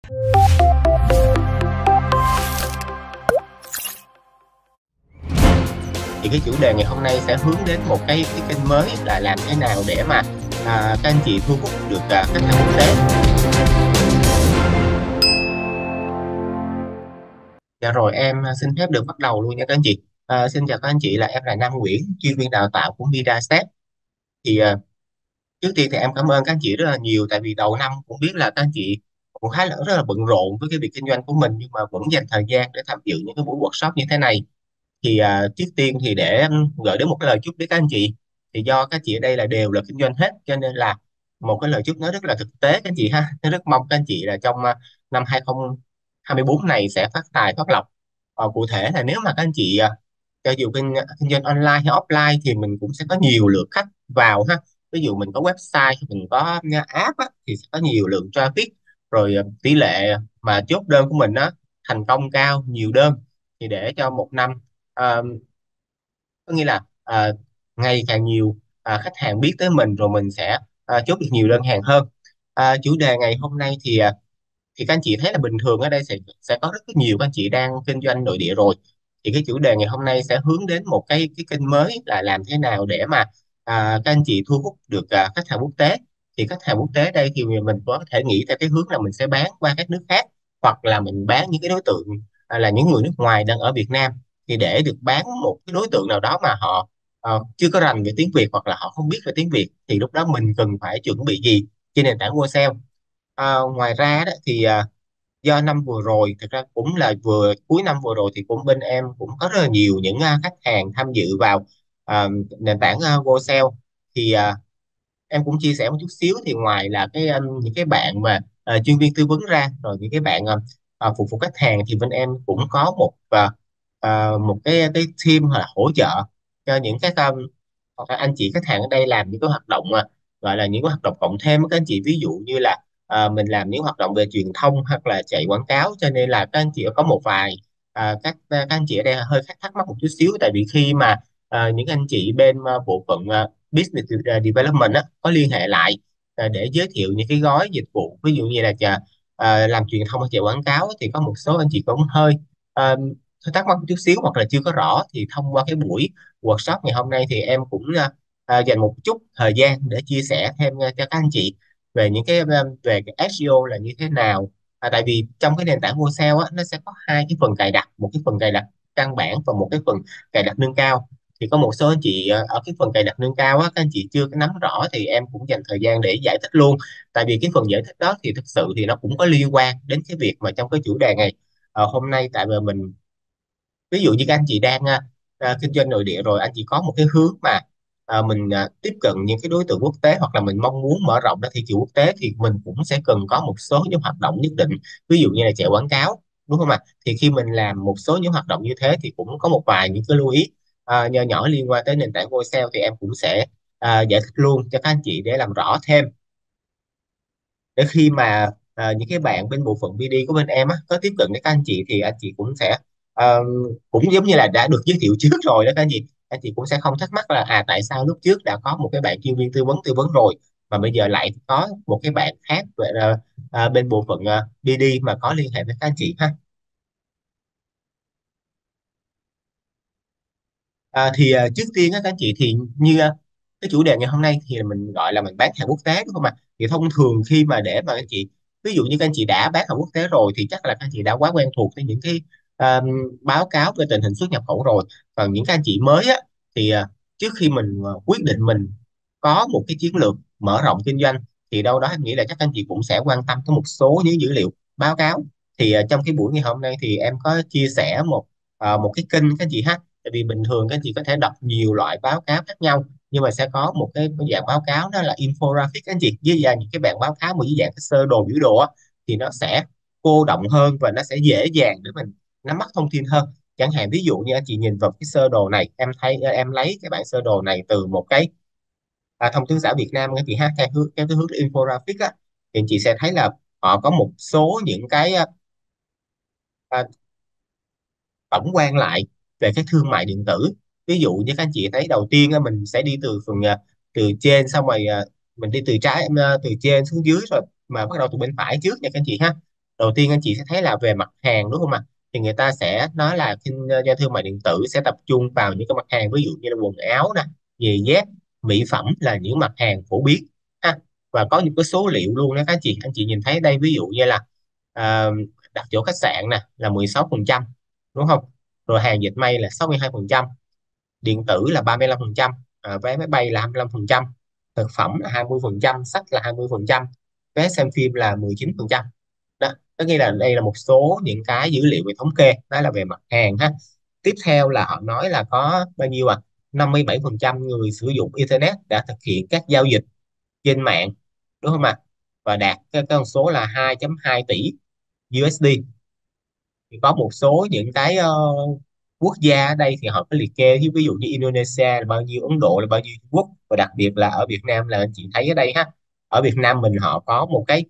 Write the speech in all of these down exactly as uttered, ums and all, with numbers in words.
Thì cái chủ đề ngày hôm nay sẽ hướng đến một cái cái kênh mới là làm thế nào để mà à, các anh chị thu hút được à, khách hàng quốc tế. Dạ rồi, em xin phép được bắt đầu luôn nha các anh chị. À, xin chào các anh chị, là em là Nam Nguyễn, chuyên viên đào tạo của MidaStep. Thì à, trước tiên thì em cảm ơn các anh chị rất là nhiều, tại vì đầu năm cũng biết là các anh chị cũng khá là rất là bận rộn với cái việc kinh doanh của mình, nhưng mà vẫn dành thời gian để tham dự những cái buổi workshop như thế này. Thì à, trước tiên thì để um, gửi đến một cái lời chúc đến các anh chị, thì do các anh chị ở đây là đều là kinh doanh hết, cho nên là một cái lời chúc nó rất là thực tế các anh chị ha. Nó rất mong các anh chị là trong à, năm hai không hai tư này sẽ phát tài phát lộc. Ờ, cụ thể là nếu mà các anh chị à, cho dù kinh, kinh doanh online hay offline thì mình cũng sẽ có nhiều lượt khách vào ha. Ví dụ mình có website, mình có uh, app á, thì sẽ có nhiều lượng traffic, rồi uh, tỷ lệ mà chốt đơn của mình á thành công cao, nhiều đơn. Thì để cho một năm uh, có nghĩa là uh, ngày càng nhiều uh, khách hàng biết tới mình, rồi mình sẽ uh, chốt được nhiều đơn hàng hơn. Uh, chủ đề ngày hôm nay thì uh, thì các anh chị thấy là bình thường ở đây sẽ sẽ có rất nhiều các anh chị đang kinh doanh nội địa rồi. Thì cái chủ đề ngày hôm nay sẽ hướng đến một cái cái kênh mới là làm thế nào để mà à, các anh chị thu hút được à, khách hàng quốc tế. Thì khách hàng quốc tế đây thì mình có thể nghĩ theo cái hướng là mình sẽ bán qua các nước khác, hoặc là mình bán những cái đối tượng à, là những người nước ngoài đang ở Việt Nam. Thì để được bán một cái đối tượng nào đó mà họ ờ, chưa có rành về tiếng Việt, hoặc là họ không biết về tiếng Việt, thì lúc đó mình cần phải chuẩn bị gì trên nền tảng Google Sale. À, ngoài ra đó thì à, do năm vừa rồi, thực ra cũng là vừa cuối năm vừa rồi, thì cũng bên em cũng có rất là nhiều những à, khách hàng tham dự vào à, nền tảng uh, Go Sale. Thì à, em cũng chia sẻ một chút xíu, thì ngoài là cái um, những cái bạn mà à, chuyên viên tư vấn ra, rồi những cái bạn um, à, phục vụ khách hàng, thì bên em cũng có một à, à, một cái cái team hoặc là hỗ trợ cho những cái um, hoặc là anh chị khách hàng ở đây làm những cái hoạt động mà gọi là những cái hoạt động cộng thêm á các anh chị. Ví dụ như là à, mình làm những hoạt động về truyền thông hoặc là chạy quảng cáo, cho nên là các anh chị có một vài à, các các anh chị ở đây hơi thắc thắc mắc một chút xíu. Tại vì khi mà à, những anh chị bên à, bộ phận à, business development á, có liên hệ lại à, để giới thiệu những cái gói dịch vụ, ví dụ như là chà, à, làm truyền thông hay chạy quảng cáo, thì có một số anh chị cũng hơi à, thắc mắc một chút xíu hoặc là chưa có rõ. Thì thông qua cái buổi workshop ngày hôm nay thì em cũng à, à, dành một chút thời gian để chia sẻ thêm à, cho các anh chị về những cái à, về cái ét e o là như thế nào. À, tại vì trong cái nền tảng Google Sale á, nó sẽ có hai cái phần cài đặt, một cái phần cài đặt căn bản và một cái phần cài đặt nâng cao. Thì có một số anh chị à, ở cái phần cài đặt nâng cao á, các anh chị chưa có nắm rõ, thì em cũng dành thời gian để giải thích luôn. Tại vì cái phần giải thích đó thì thực sự thì nó cũng có liên quan đến cái việc mà trong cái chủ đề này ờ, hôm nay. Tại vì mình, ví dụ như các anh chị đang à, à, kinh doanh nội địa rồi, anh chị có một cái hướng mà à, mình à, tiếp cận những cái đối tượng quốc tế, hoặc là mình mong muốn mở rộng ra thị trường quốc tế, thì mình cũng sẽ cần có một số những hoạt động nhất định. Ví dụ như là chạy quảng cáo, đúng không ạ? Thì khi mình làm một số những hoạt động như thế thì cũng có một vài những cái lưu ý à, nhỏ nhỏ liên quan tới nền tảng Go Sale, thì em cũng sẽ à, giải thích luôn cho các anh chị để làm rõ thêm. Để khi mà à, những cái bạn bên bộ phận bê đê của bên em á, có tiếp cận với các anh chị, thì anh chị cũng sẽ ờ, cũng giống như là đã được giới thiệu trước rồi đó các anh chị. Anh chị cũng sẽ không thắc mắc là à tại sao lúc trước đã có một cái bạn chuyên viên tư vấn tư vấn rồi, mà bây giờ lại có một cái bạn khác về, ờ, ờ, bên bộ phận ờ, bê đê mà có liên hệ với các anh chị ha. À, thì à, trước tiên á các anh chị, thì như à, cái chủ đề ngày hôm nay thì mình gọi là mình bán hàng quốc tế, đúng không ạ? Thì thông thường khi mà để mà các anh chị, ví dụ như các anh chị đã bán hàng quốc tế rồi, thì chắc là các anh chị đã quá quen thuộc với những cái à, báo cáo về tình hình xuất nhập khẩu rồi. Còn những các anh chị mới á, thì à, trước khi mình à, quyết định mình có một cái chiến lược mở rộng kinh doanh, thì đâu đó em nghĩ là chắc anh chị cũng sẽ quan tâm tới một số những dữ liệu báo cáo. Thì à, trong cái buổi ngày hôm nay thì em có chia sẻ một à, một cái kênh các anh chị ha. Tại vì bình thường các anh chị có thể đọc nhiều loại báo cáo khác nhau, nhưng mà sẽ có một cái dạng báo cáo đó là infographic các anh chị, với dạng những cái bản báo cáo mà dưới dạng cái sơ đồ biểu đồ á, thì nó sẽ cô động hơn và nó sẽ dễ dàng để mình nắm bắt thông tin hơn. Chẳng hạn ví dụ như anh chị nhìn vào cái sơ đồ này, em thấy em lấy cái bản sơ đồ này từ một cái à, thông tấn xã Việt Nam các chị ha, theo hướng theo cái hướng infographic á, thì anh chị sẽ thấy là họ có một số những cái à, tổng quan lại về cái thương mại điện tử. Ví dụ như các anh chị thấy đầu tiên á, mình sẽ đi từ phần à, từ trên, xong rồi à, mình đi từ trái à, từ trên xuống dưới, rồi mà bắt đầu từ bên phải trước nha các anh chị ha. Đầu tiên anh chị sẽ thấy là về mặt hàng đúng không ạ? Thì người ta sẽ nói là kinh doanh thương mại điện tử sẽ tập trung vào những cái mặt hàng ví dụ như là quần áo nè, giày dép, mỹ phẩm là những mặt hàng phổ biến ha. Và có những cái số liệu luôn đó các anh chị. Anh chị nhìn thấy đây ví dụ như là à, đặt chỗ khách sạn nè là mười sáu phần trăm đúng không? Rồi hàng dệt may là sáu mươi hai phần trăm, điện tử là ba mươi lăm phần trăm, à, vé máy bay là hai mươi lăm phần trăm, thực phẩm là hai mươi phần trăm, sách là hai mươi phần trăm, vé xem phim là mười chín phần trăm. Đó, tất nhiên là đây là một số những cái dữ liệu về thống kê, đó là về mặt hàng ha. Tiếp theo là họ nói là có bao nhiêu à, năm mươi bảy phần trăm người sử dụng internet đã thực hiện các giao dịch trên mạng đúng không ạ? Và đạt cái con số là hai phẩy hai tỷ u ét đê. Thì có một số những cái ờ, quốc gia ở đây thì họ có liệt kê, ví dụ như Indonesia là bao nhiêu, Ấn Độ là bao nhiêu, Trung Quốc, và đặc biệt là ở Việt Nam là anh chị thấy ở đây ha. Ở Việt Nam mình họ có một cái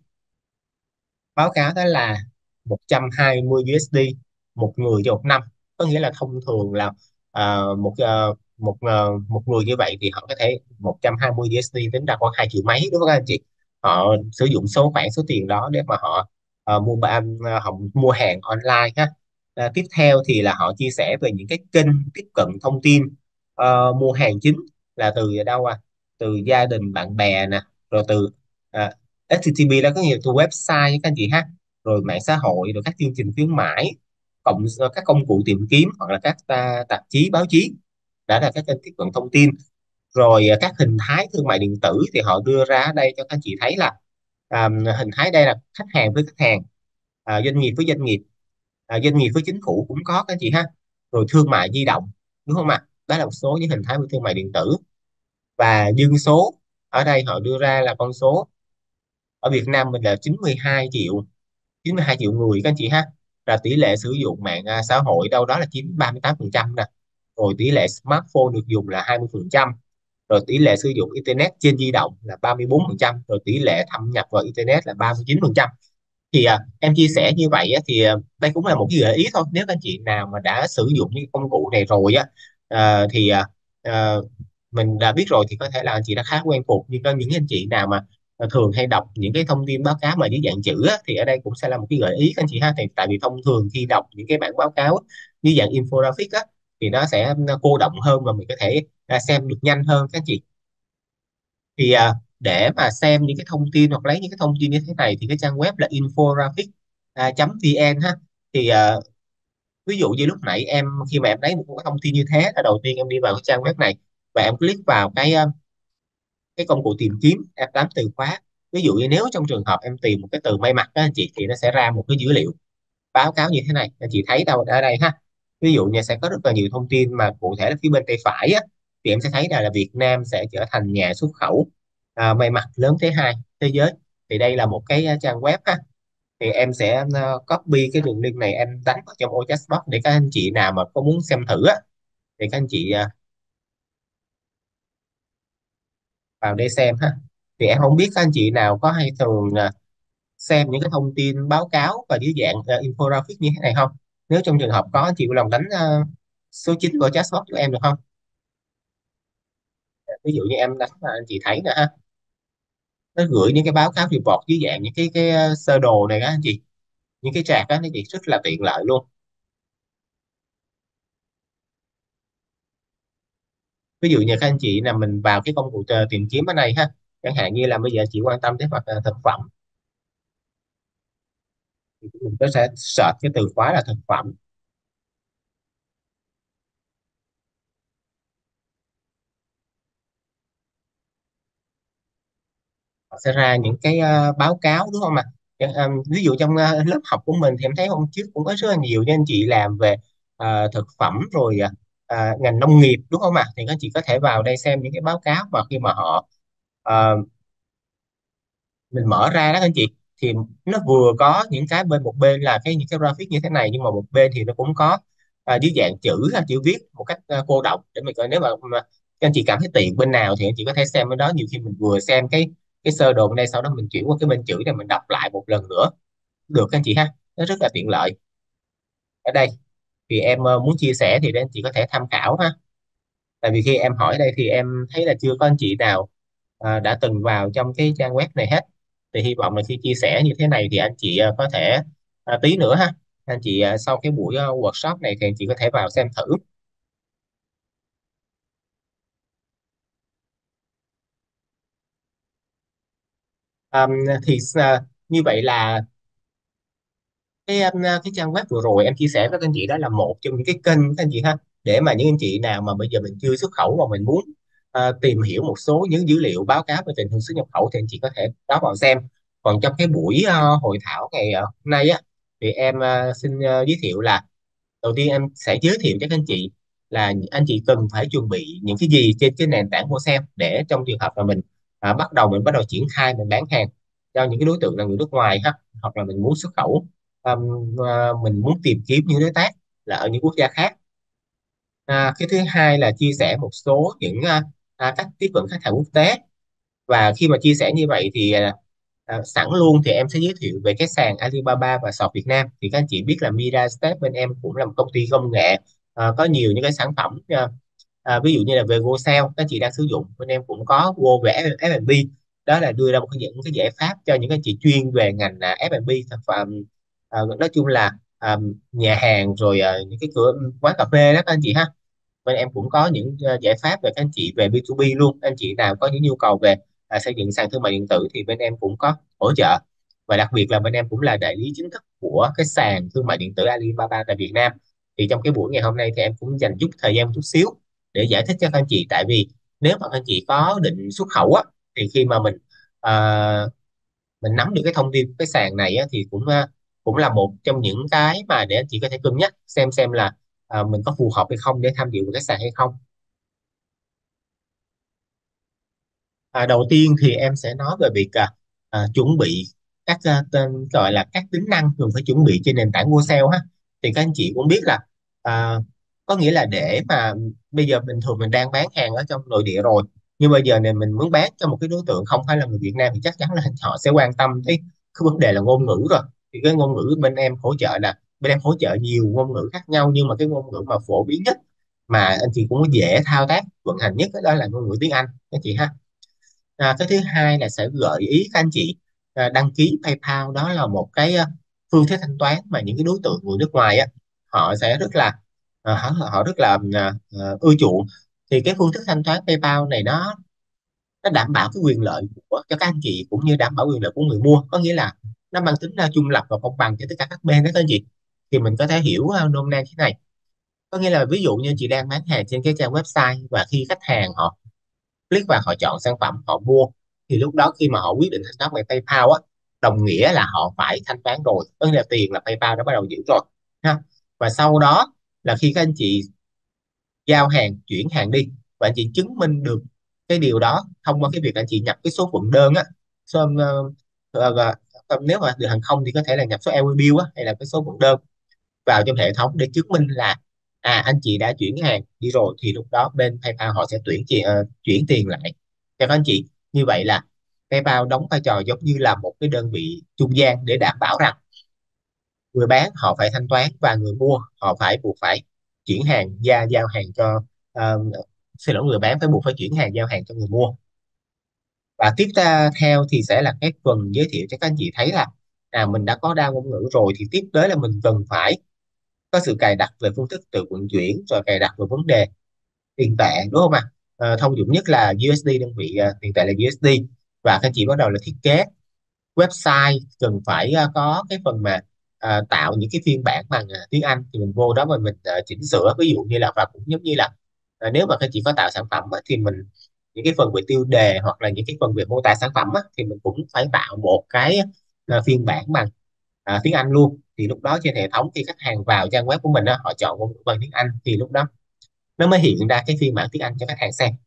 báo cáo đó là một trăm hai mươi u ét đê một người cho một năm. Có nghĩa là thông thường là ờ, một ờ, một ờ, một người như vậy thì họ có thể một trăm hai mươi u ét đê tính ra khoảng hai triệu mấy đúng không các anh chị? Họ sử dụng số khoản số tiền đó để mà họ ờ, mua bán ờ, họ mua hàng online ha. Ờ, tiếp theo thì là họ chia sẻ về những cái kênh tiếp cận thông tin ờ, mua hàng chính là từ đâu à, từ gia đình bạn bè nè, rồi từ à, ết ti ti pê đó có nhiều từ website các anh chị ha, rồi mạng xã hội, rồi các chương trình khuyến mãi, cộng các công cụ tìm kiếm hoặc là các ta, tạp chí báo chí, đã là các kênh tiếp cận thông tin. Rồi à, các hình thái thương mại điện tử thì họ đưa ra ở đây cho các anh chị thấy là à, hình thái đây là khách hàng với khách hàng, à, doanh nghiệp với doanh nghiệp, à, doanh nghiệp với chính phủ cũng có các anh chị ha, rồi thương mại di động đúng không ạ? Đó là một số những hình thái của thương mại điện tử. Và dân số ở đây họ đưa ra là con số ở Việt Nam mình là chín mươi hai triệu, chín mươi hai triệu người các anh chị ha. Là tỷ lệ sử dụng mạng à, xã hội đâu đó là chiếm ba mươi tám phần trăm nè, rồi tỷ lệ smartphone được dùng là hai mươi phần trăm, rồi tỷ lệ sử dụng internet trên di động là ba mươi bốn phần trăm, rồi tỷ lệ thâm nhập vào internet là ba mươi chín phần trăm. Thì à, em chia sẻ như vậy á, thì à, đây cũng là một cái gợi ý thôi, nếu các anh chị nào mà đã sử dụng những công cụ này rồi á, à, thì à, à, mình đã biết rồi thì có thể là anh chị đã khá quen thuộc. Nhưng có những anh chị nào mà à, thường hay đọc những cái thông tin báo cáo mà dưới dạng chữ á, thì ở đây cũng sẽ là một cái gợi ý các anh chị ha. Thì tại vì thông thường khi đọc những cái bản báo cáo dưới dạng infographic á, thì nó sẽ cô đọng hơn và mình có thể à, xem được nhanh hơn các anh chị. Thì à, để mà xem những cái thông tin hoặc lấy những cái thông tin như thế này thì cái trang web là infographic à, chấm vn ha. Thì à, ví dụ như lúc nãy em khi mà em lấy một cái thông tin như thế là đầu tiên em đi vào cái trang web này và em click vào cái à, cái công cụ tìm kiếm, em đánh từ khóa. Ví dụ như nếu trong trường hợp em tìm một cái từ may mặc đó anh chị, thì nó sẽ ra một cái dữ liệu báo cáo như thế này anh chị thấy đâu ở đây ha. Ví dụ như sẽ có rất là nhiều thông tin mà cụ thể là phía bên tay phải á, thì em sẽ thấy là, là Việt Nam sẽ trở thành nhà xuất khẩu à, may mặc lớn thứ hai thế giới. Thì đây là một cái à, trang web ha. Thì em sẽ uh, copy cái đường link này em đánh vào trong ô chat box để các anh chị nào mà có muốn xem thử á, thì các anh chị à, vào đây xem ha. Thì em không biết các anh chị nào có hay thường à, xem những cái thông tin báo cáo và dưới dạng uh, infographic như thế này không? Nếu trong trường hợp có, anh chị vui lòng đánh uh, số chín của chatbot của em được không? Ví dụ như em đánh mà anh chị thấy nè ha, nó gửi những cái báo cáo report dưới dạng những cái cái uh, sơ đồ này á anh chị, những cái chart đó nó chị rất là tiện lợi luôn. Ví dụ như các anh chị là mình vào cái công cụ ờ, tìm kiếm ở đây ha, chẳng hạn như là bây giờ chị quan tâm đến mặt uh, thực phẩm, thì mình có sẽ search cái từ khóa là thực phẩm. Họ sẽ ra những cái ờ, báo cáo đúng không ạ? Chẳng- ờ, ví dụ trong ờ, lớp học của mình thì em thấy hôm trước cũng có rất là nhiều những anh chị làm về ờ, thực phẩm rồi ờ, ờ, ngành nông nghiệp đúng không ạ? Thì các anh chị có thể vào đây xem những cái báo cáo mà khi mà họ ờ, mình mở ra đó anh chị, thì nó vừa có những cái bên, một bên là cái những cái graphic như thế này, nhưng mà một bên thì nó cũng có à, dưới dạng chữ ha, chữ viết một cách à, cô đọng để mình coi. Nếu mà, mà các anh chị cảm thấy tiện bên nào thì anh chị có thể xem bên đó. Nhiều khi mình vừa xem cái cái sơ đồ bên đây, sau đó mình chuyển qua cái bên chữ để mình đọc lại một lần nữa được các anh chị ha, nó rất là tiện lợi. Ở đây thì em ờ, muốn chia sẻ thì để anh chị có thể tham khảo ha. Tại vì khi em hỏi đây thì em thấy là chưa có anh chị nào à, đã từng vào trong cái trang web này hết. Thì hy vọng là khi chia sẻ như thế này thì anh chị à, có thể À, tí nữa ha, anh chị à, sau cái buổi à, workshop này thì anh chị có thể vào xem thử. À, thì à, như vậy là cái um, cái trang web vừa rồi em chia sẻ với các anh chị đó là một trong những cái kênh các anh chị ha, để mà những anh chị nào mà bây giờ mình chưa xuất khẩu và mình muốn ờ, tìm hiểu một số những dữ liệu báo cáo về tình hình xuất nhập khẩu thì anh chị có thể đó vào xem. Còn trong cái buổi ờ, hội thảo ngày ờ, hôm nay á, thì em ờ, xin ờ, giới thiệu là đầu tiên em sẽ giới thiệu cho các anh chị là anh chị cần phải chuẩn bị những cái gì trên cái nền tảng mua sale, để trong trường hợp mà mình à, bắt đầu mình bắt đầu triển khai mình bán hàng cho những cái đối tượng là người nước ngoài ha, hoặc là mình muốn xuất khẩu, um, à, mình muốn tìm kiếm những đối tác là ở những quốc gia khác. À, cái thứ hai là chia sẻ một số những à, à, cách tiếp cận khách hàng quốc tế. Và khi mà chia sẻ như vậy thì à, à, sẵn luôn thì em sẽ giới thiệu về cái sàn Alibaba và sàn Việt Nam. Thì các anh chị biết là MiraStep bên em cũng là một công ty công nghệ, à, có nhiều những cái sản phẩm, à, à, ví dụ như là về GoSale các anh chị đang sử dụng, bên em cũng có Go về ép and bê, đó là đưa ra một cái những cái giải pháp cho những anh chị chuyên về ngành à, ép and bê, thực phẩm, à, nói chung là à, nhà hàng rồi à, những cái cửa quán cà phê đó các anh chị ha. Bên em cũng có những ờ, giải pháp về các anh chị về bê hai bê luôn, anh chị nào có những nhu cầu về à, xây dựng sàn thương mại điện tử thì bên em cũng có hỗ trợ. Và đặc biệt là bên em cũng là đại lý chính thức của cái sàn thương mại điện tử Alibaba tại Việt Nam. Thì trong cái buổi ngày hôm nay thì em cũng dành chút thời gian một chút xíu để giải thích cho các anh chị, tại vì nếu mà các anh chị có định xuất khẩu á, thì khi mà mình ờ, mình nắm được cái thông tin cái sàn này á, thì cũng ờ, cũng là một trong những cái mà để anh chị có thể cân nhắc xem xem là ờ, mình có phù hợp hay không để tham dự vào cái sàn hay không. À, đầu tiên thì em sẽ nói về việc à, à, chuẩn bị các à, tên gọi là các tính năng thường phải chuẩn bị trên nền tảng mua sale ha. Thì các anh chị cũng biết là à, có nghĩa là để mà bây giờ bình thường mình đang bán hàng ở trong nội địa rồi, nhưng bây giờ này mình muốn bán cho một cái đối tượng không phải là người Việt Nam thì chắc chắn là họ sẽ quan tâm tới cái vấn đề là ngôn ngữ rồi. Thì cái ngôn ngữ bên em hỗ trợ là bên em hỗ trợ nhiều ngôn ngữ khác nhau, nhưng mà cái ngôn ngữ mà phổ biến nhất mà anh chị cũng dễ thao tác vận hành nhất đó là ngôn ngữ tiếng Anh các chị ha. À, cái thứ hai là sẽ gợi ý các anh chị à, đăng ký PayPal, đó là một cái à, phương thức thanh toán mà những cái đối tượng người nước ngoài á họ sẽ rất là à, họ, họ rất là à, à, ưa chuộng. Thì cái phương thức thanh toán PayPal này nó nó đảm bảo cái quyền lợi của cho các anh chị cũng như đảm bảo quyền lợi của người mua, có nghĩa là nó mang tính à, trung lập và công bằng cho tất cả các bên đó các anh chị. Thì mình có thể hiểu à, nôm na thế này, có nghĩa là ví dụ như chị đang bán hàng trên cái trang website, và khi khách hàng họ click vào họ chọn sản phẩm họ mua, thì lúc đó khi mà họ quyết định thanh toán bằng PayPal á, đồng nghĩa là họ phải thanh toán rồi, có nghĩa là tiền là PayPal đã bắt đầu giữ rồi ha. Và sau đó là khi các anh chị giao hàng chuyển hàng đi, và anh chị chứng minh được cái điều đó thông qua cái việc anh chị nhập cái số phận đơn á, số, ờ, ờ, ờ, nếu mà đường hàng không thì có thể là nhập số e quy bill á, hay là cái số phận đơn vào trong hệ thống để chứng minh là à anh chị đã chuyển hàng đi rồi, thì lúc đó bên PayPal họ sẽ chuyển tiền ờ, chuyển tiền lại cho các anh chị. Như vậy là PayPal đóng vai trò giống như là một cái đơn vị trung gian để đảm bảo rằng người bán họ phải thanh toán và người mua họ phải buộc phải chuyển hàng và giao hàng cho ờ, xin lỗi, người bán phải buộc phải chuyển hàng giao hàng cho người mua. Và tiếp ta theo thì sẽ là cái phần giới thiệu cho các anh chị thấy là à mình đã có đa ngôn ngữ rồi, thì tiếp tới là mình cần phải có sự cài đặt về phương thức từ vận chuyển, rồi cài đặt về vấn đề tiền tệ, đúng không ạ? Ờ, thông dụng nhất là u ét đê, đơn vị ờ, tiền tệ là u ét đê. Và các anh chị bắt đầu là thiết kế website, cần phải ờ, có cái phần mà ờ, tạo những cái phiên bản bằng ờ, tiếng Anh, thì mình vô đó mà mình ờ, chỉnh sửa, ví dụ như là, và cũng giống như là ờ, nếu mà các anh chị có tạo sản phẩm á, thì mình những cái phần về tiêu đề hoặc là những cái phần về mô tả sản phẩm á, thì mình cũng phải tạo một cái ờ, phiên bản bằng ờ, tiếng Anh luôn. Thì lúc đó trên hệ thống khi khách hàng vào trang web của mình á, họ chọn ngôn ngữ bằng tiếng Anh, thì lúc đó nó mới hiện ra cái phiên bản tiếng Anh cho khách hàng xem.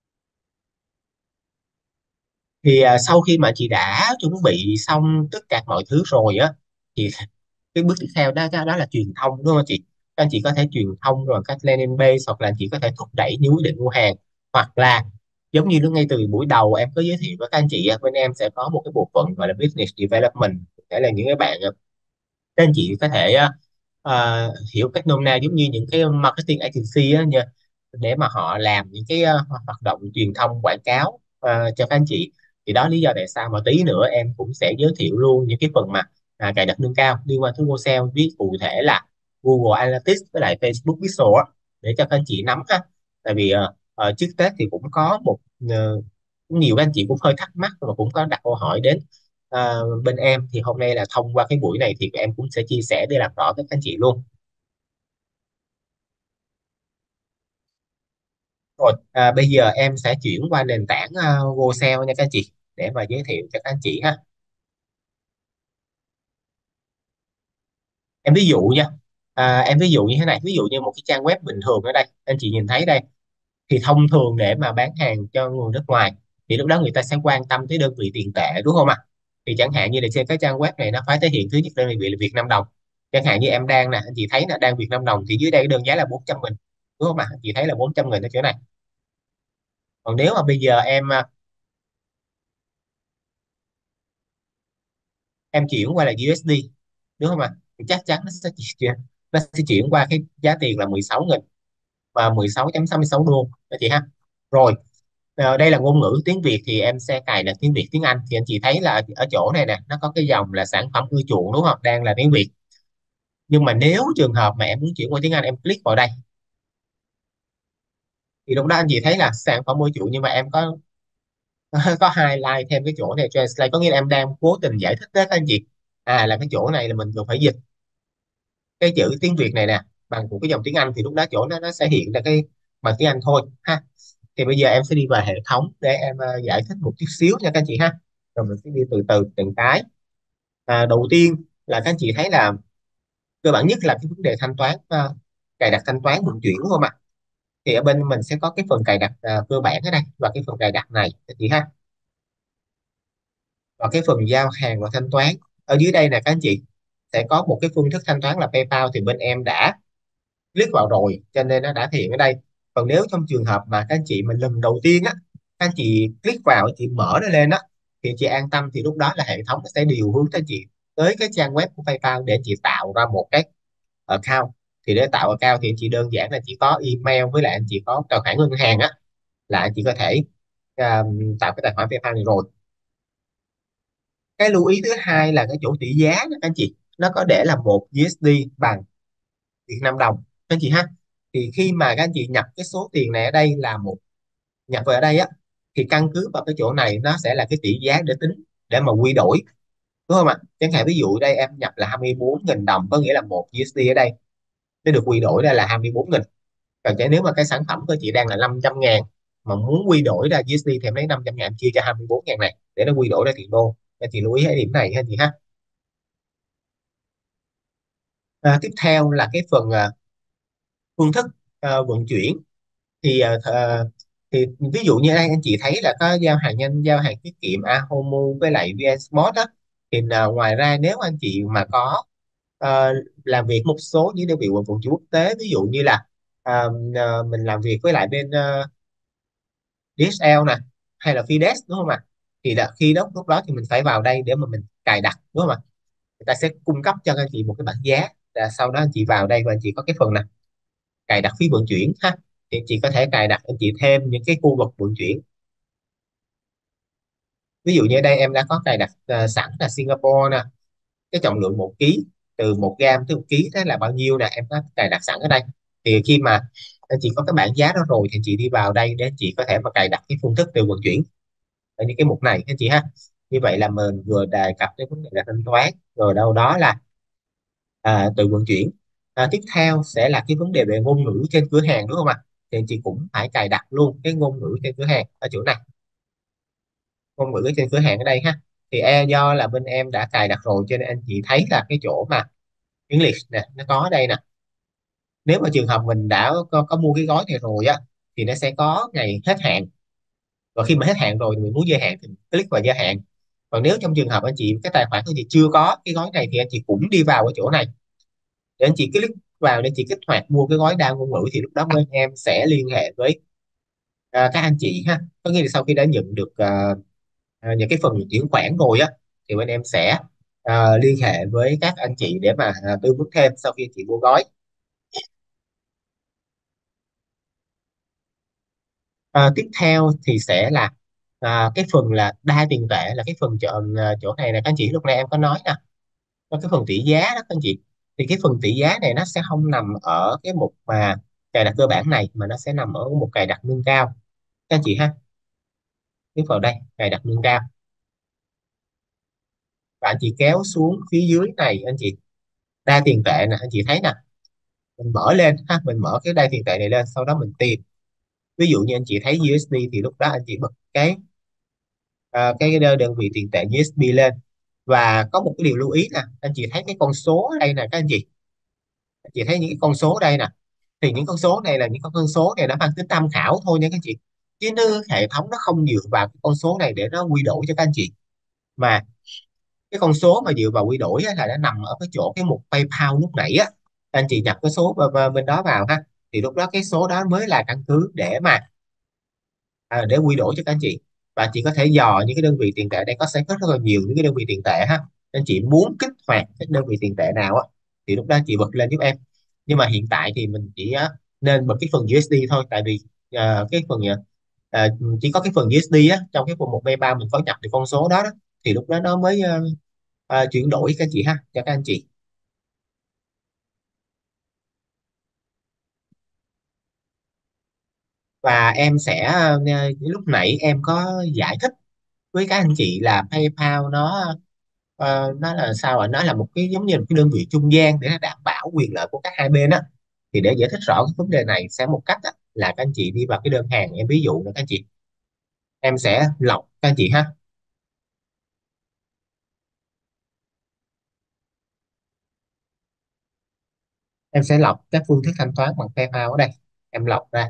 Thì à, sau khi mà chị đã chuẩn bị xong tất cả mọi thứ rồi á, thì cái bước tiếp theo đó đó, đó là truyền thông, đúng không chị? Các anh chị có thể truyền thông rồi các landing page, hoặc là anh chị có thể thúc đẩy những quyết định mua hàng, hoặc là giống như lúc ngay từ buổi đầu em có giới thiệu với các anh chị á, bên em sẽ có một cái bộ phận gọi là business development, để là những cái bạn các anh chị có thể ờ, ờ, hiểu cách nôm na giống như những cái marketing agency á nha, để mà họ làm những cái ờ, hoạt động truyền thông quảng cáo ờ, cho các anh chị. Thì đó lý do tại sao mà tí nữa em cũng sẽ giới thiệu luôn những cái phần mà à, cài đặt nâng cao liên quan tới Google ét e o, ví cụ thể là Google Analytics với lại Facebook Pixel á, để cho các anh chị nắm ha. Tại vì ờ, ờ, trước Tết thì cũng có một ờ, nhiều các anh chị cũng hơi thắc mắc và cũng có đặt câu hỏi đến ờ, bên em, thì hôm nay là thông qua cái buổi này thì em cũng sẽ chia sẻ để làm rõ với các anh chị luôn. Rồi, à, bây giờ em sẽ chuyển qua nền tảng uh, GoSale nha các anh chị, để mà giới thiệu cho các anh chị ha. Em ví dụ nha, à, em ví dụ như thế này, ví dụ như một cái trang web bình thường ở đây, anh chị nhìn thấy đây, thì thông thường để mà bán hàng cho người nước ngoài thì lúc đó người ta sẽ quan tâm tới đơn vị tiền tệ đúng không ạ? Thì chẳng hạn như là trên cái trang web này nó phải thể hiện thứ nhất đơn vị là Việt Nam đồng. Chẳng hạn như em đang nè, anh chị thấy là đang Việt Nam đồng thì dưới đây cái đơn giá là bốn trăm nghìn, đúng không ạ? Anh chị thấy là bốn trăm nghìn ở chỗ này. Còn nếu mà bây giờ em à, em chuyển qua là u ét đê đúng không ạ, thì chắc chắn nó sẽ chuyển nó sẽ chuyển qua cái giá tiền là mười sáu nghìn và mười sáu phẩy sáu mươi sáu đô đó chị ha. Rồi, ờ, đây là ngôn ngữ tiếng Việt thì em sẽ cài là tiếng Việt tiếng Anh, thì anh chị thấy là ở chỗ này nè nó có cái dòng là sản phẩm ưa chuộng đúng không, đang là tiếng Việt. Nhưng mà nếu trường hợp mà em muốn chuyển qua tiếng Anh, em click vào đây thì lúc đó anh chị thấy là sản phẩm ưa chuộng, nhưng mà em có có highlight thêm cái chỗ này translate, có nghĩa là em đang cố tình giải thích đó các anh chị, à là cái chỗ này là mình cần phải dịch cái chữ tiếng Việt này nè bằng một cái dòng tiếng Anh, thì lúc đó chỗ nó nó sẽ hiện ra cái bằng tiếng Anh thôi ha. Thì bây giờ em sẽ đi vào hệ thống để em ờ, giải thích một chút xíu nha các anh chị ha, rồi mình sẽ đi từ từ từng cái. À, đầu tiên là các anh chị thấy là cơ bản nhất là cái vấn đề thanh toán, ờ, cài đặt thanh toán vận chuyển đúng không ạ? Thì ở bên mình sẽ có cái phần cài đặt ờ, cơ bản ở đây và cái phần cài đặt này các anh chị ha, và cái phần giao hàng và thanh toán ở dưới đây nè các anh chị, sẽ có một cái phương thức thanh toán là PayPal, thì bên em đã click vào rồi cho nên nó đã thể hiện ở đây. Còn nếu trong trường hợp mà các anh chị mình lần đầu tiên á, các anh chị click vào, anh chị mở nó lên á, thì anh chị an tâm, thì lúc đó là hệ thống nó sẽ điều hướng các anh chị tới cái trang web của PayPal để anh chị tạo ra một cái account. Thì để tạo account thì anh chị đơn giản là chỉ có email với lại anh chị có tài khoản ngân hàng á, là anh chị có thể um, tạo cái tài khoản PayPal này rồi. Cái lưu ý thứ hai là cái chỗ tỷ giá đó, các anh chị nó có để là một u ét đê bằng Việt Nam đồng các anh chị ha. Thì khi mà các anh chị nhập cái số tiền này ở đây là một, nhập về ở đây á, thì căn cứ vào cái chỗ này nó sẽ là cái tỷ giá để tính, để mà quy đổi đúng không ạ? Chẳng hạn ví dụ đây em nhập là hai mươi bốn nghìn đồng, có nghĩa là một u ét đê ở đây nó được quy đổi ra là hai mươi bốn nghìn. Còn nếu mà cái sản phẩm của chị đang là năm trăm ngàn mà muốn quy đổi ra u ét đê thì em lấy năm trăm ngàn chia cho hai mươi bốn ngàn này để nó quy đổi ra tiền đô. Nên chị lưu ý cái điểm này ha chị ha. À, tiếp theo là cái phần à, phương thức à, vận chuyển. Thì à, th- thì ví dụ như đây anh chị thấy là có giao hàng nhanh, giao hàng tiết kiệm Ahomo với lại vê en Smart á. Thì à, ngoài ra nếu anh chị mà có ờ, làm việc một số những đơn vị vận chuyển quốc tế, ví dụ như là à, à, mình làm việc với lại bên uh, đê hát lờ nè hay là Fides đúng không ạ? Thì là khi đó lúc đó thì mình phải vào đây để mà mình cài đặt đúng không ạ? Người ta sẽ cung cấp cho anh chị một cái bảng giá, và sau đó anh chị vào đây và anh chị có cái phần này cài đặt phí vận chuyển ha. Thì chị có thể cài đặt, anh chị thêm những cái khu vực vận chuyển. Ví dụ như ở đây em đã có cài đặt ờ, sẵn là Singapore nè, cái trọng lượng một ký, từ một gam tới một ký, thế là bao nhiêu nè, em có cài đặt sẵn ở đây. Thì khi mà anh chị có cái bảng giá đó rồi thì anh chị đi vào đây để anh chị có thể mà cài đặt cái phương thức từ vận chuyển ở những cái mục này anh chị ha. Như vậy là mình vừa đề cập đến vấn đề là thanh toán, rồi đâu đó là à, từ vận chuyển. À, tiếp theo sẽ là cái vấn đề về ngôn ngữ trên cửa hàng đúng không ạ? Thì anh chị cũng phải cài đặt luôn cái ngôn ngữ trên cửa hàng ở chỗ này, ngôn ngữ trên cửa hàng ở đây ha. Thì e do là bên em đã cài đặt rồi cho nên anh chị thấy là cái chỗ mà English nè nó có ở đây nè. Nếu mà trường hợp mình đã có, có mua cái gói này rồi á, thì nó sẽ có ngày hết hạn, và khi mà hết hạn rồi thì mình muốn gia hạn thì mình click vào gia hạn. Còn nếu trong trường hợp anh chị cái tài khoản của chị chưa có cái gói này thì anh chị cũng đi vào ở chỗ này để anh chị click vào để chị kích hoạt mua cái gói đa ngôn ngữ, thì lúc đó bên em sẽ liên hệ với à, các anh chị ha. Có nghĩa là sau khi đã nhận được à, à, những cái phần chuyển khoản rồi á, thì bên em sẽ à, liên hệ với các anh chị để mà à, tư vấn thêm sau khi chị mua gói. À, tiếp theo thì sẽ là à, cái phần là đa tiền tệ, là cái phần chỗ, à, chỗ này là các anh chị lúc này em có nói nè, Và cái phần tỷ giá đó các anh chị, thì cái phần tỷ giá này nó sẽ không nằm ở cái mục mà cài đặt cơ bản này, mà nó sẽ nằm ở một cài đặt nâng cao các anh chị ha. Tiếp vào đây cài đặt nâng cao, và anh chị kéo xuống phía dưới này anh chị, đa tiền tệ nè anh chị thấy nè, mình mở lên ha, mình mở cái đa tiền tệ này lên, sau đó mình tìm. Ví dụ như anh chị thấy u ét đê thì lúc đó anh chị bật cái à, cái đơn đơn vị tiền tệ u ét đê lên. Và có một cái điều lưu ý nè, anh chị thấy cái con số ở đây nè các anh chị, anh chị thấy những cái con số ở đây nè, thì những con số này là những con số này nó mang tính tham khảo thôi nha các anh chị, chứ nó, hệ thống nó không dựa vào cái con số này để nó quy đổi cho các anh chị. Mà cái con số mà dựa vào quy đổi á, là nó nằm ở cái chỗ cái mục PayPal lúc nãy á, anh chị nhập cái số bên bên đó vào ha, thì lúc đó cái số đó mới là căn cứ để mà à, để quy đổi cho các anh chị. Và chị có thể dò những cái đơn vị tiền tệ đây, có sẽ có rất là nhiều những cái đơn vị tiền tệ ha, anh chị muốn kích hoạt cái đơn vị tiền tệ nào á thì lúc đó chị bật lên giúp em. Nhưng mà hiện tại thì mình chỉ á, nên bật cái phần u ét đê thôi, tại vì ờ, cái phần ờ, ờ, chỉ có cái phần u ét đê á, trong cái phần một PayPal mình có nhập được con số đó, đó thì lúc đó nó mới ờ, ờ, chuyển đổi các anh chị ha, cho các anh chị. Và em sẽ ờ, lúc nãy em có giải thích với các anh chị là PayPal nó ờ, nó là sao ạ, nó là một cái giống như một cái đơn vị trung gian để nó đảm bảo quyền lợi của các hai bên á. Thì để giải thích rõ cái vấn đề này sẽ một cách á, là các anh chị đi vào cái đơn hàng, em ví dụ nữa các anh chị, em sẽ lọc các anh chị ha, em sẽ lọc các phương thức thanh toán bằng PayPal ở đây, em lọc ra.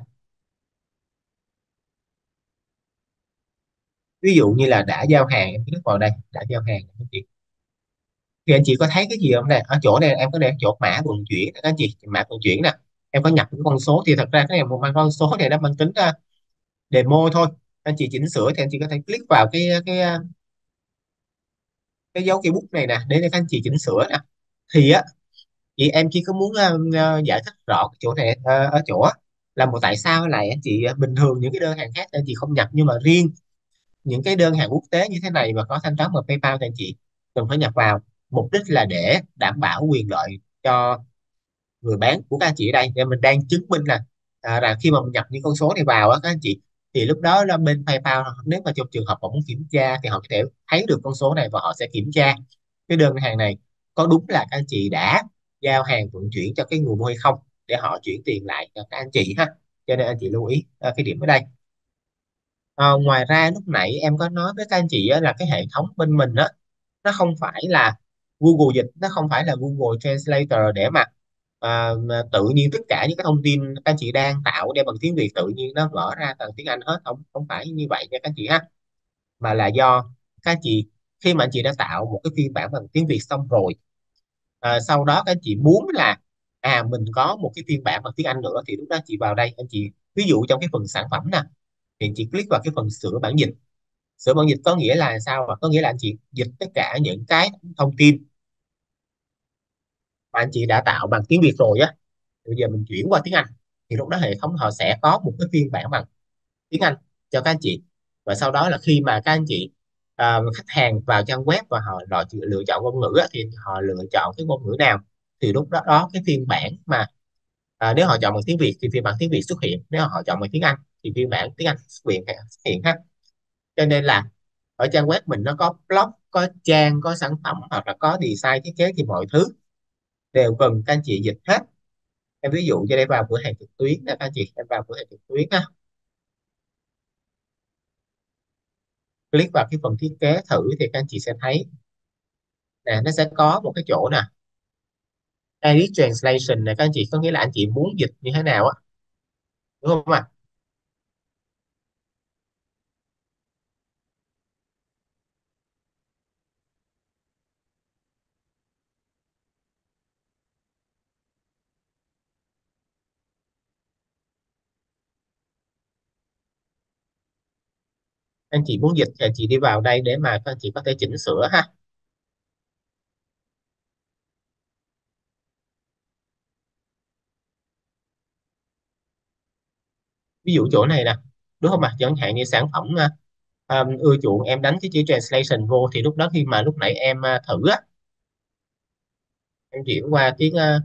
Ví dụ như là đã giao hàng, em click vào đây đã giao hàng các anh chị, thì anh chị có thấy cái gì không này, ở chỗ này em có để chỗ mã vận chuyển nè các anh chị, mã vận chuyển nè, em có nhập cái con số, thì thật ra cái này một mang con số này nó mang tính ờ, demo thôi. Anh chị chỉnh sửa thì anh chị có thể click vào cái cái cái dấu cây bút này nè để cho các anh chị chỉnh sửa nè. Thì á, chị em chỉ có muốn ờ, ờ, giải thích rõ cái chỗ này ờ, ở chỗ á, là một tại sao lại anh chị ờ, bình thường những cái đơn hàng khác anh chị không nhập, nhưng mà riêng những cái đơn hàng quốc tế như thế này mà có thanh toán bằng PayPal thì anh chị cần phải nhập vào. Mục đích là để đảm bảo quyền lợi cho người bán của các anh chị ở đây, để mình đang chứng minh là à, là khi mà mình nhập những con số này vào á các anh chị, thì lúc đó là bên PayPal nếu mà trong trường hợp họ muốn kiểm tra thì họ có thể thấy được con số này, và họ sẽ kiểm tra cái đơn hàng này có đúng là các anh chị đã giao hàng vận chuyển cho cái người mua hay không, để họ chuyển tiền lại cho các anh chị ha. Cho nên anh chị lưu ý à, cái điểm ở đây. Ờ, ngoài ra lúc nãy em có nói với các anh chị á, là cái hệ thống bên mình á, nó không phải là Google dịch, nó không phải là Google Translator để mà, à, mà tự nhiên tất cả những cái thông tin các anh chị đang tạo để bằng tiếng Việt tự nhiên nó vỡ ra bằng tiếng Anh hết, không không phải như vậy nha các anh chị ha. Mà là do các anh chị, khi mà anh chị đã tạo một cái phiên bản bằng tiếng Việt xong rồi, à, sau đó các anh chị muốn là à mình có một cái phiên bản bằng tiếng Anh nữa, thì lúc đó chị vào đây anh chị, ví dụ trong cái phần sản phẩm nè, thì chị click vào cái phần sửa bản dịch. Sửa bản dịch có nghĩa là sao, mà có nghĩa là anh chị dịch tất cả những cái thông tin mà anh chị đã tạo bằng tiếng Việt rồi á, bây giờ mình chuyển qua tiếng Anh, thì lúc đó hệ thống họ sẽ có một cái phiên bản bằng tiếng Anh cho các anh chị. Và sau đó là khi mà các anh chị à, khách hàng vào trang web và họ lựa, lựa chọn ngôn ngữ á, thì họ lựa chọn cái ngôn ngữ nào, thì lúc đó đó cái phiên bản mà à, nếu họ chọn bằng tiếng Việt thì phiên bản tiếng Việt xuất hiện, nếu họ chọn bằng tiếng Anh thì phiên bản tiếng Anh xuất hiện xuất hiện ha. Cho nên là ở trang web mình nó có blog, có trang, có sản phẩm, hoặc là có design thiết kế, thì mọi thứ đều cần các anh chị dịch hết. Em ví dụ cho đây vào cửa hàng trực tuyến nè các anh chị, em vào cửa hàng trực tuyến á, click vào cái phần thiết kế thử thì các anh chị sẽ thấy nè, nó sẽ có một cái chỗ nè, edit translation này các anh chị, có nghĩa là anh chị muốn dịch như thế nào á, đúng không ạ? Anh chị muốn dịch thì anh chị đi vào đây để mà các anh chị có thể chỉnh sửa ha. Ví dụ chỗ này nè, đúng không ạ? Chẳng hạn như sản phẩm à, um, ưa chuộng, em đánh cái chữ translation vô, thì lúc đó khi mà lúc nãy em à, thử á, Em chuyển qua tiếng uh,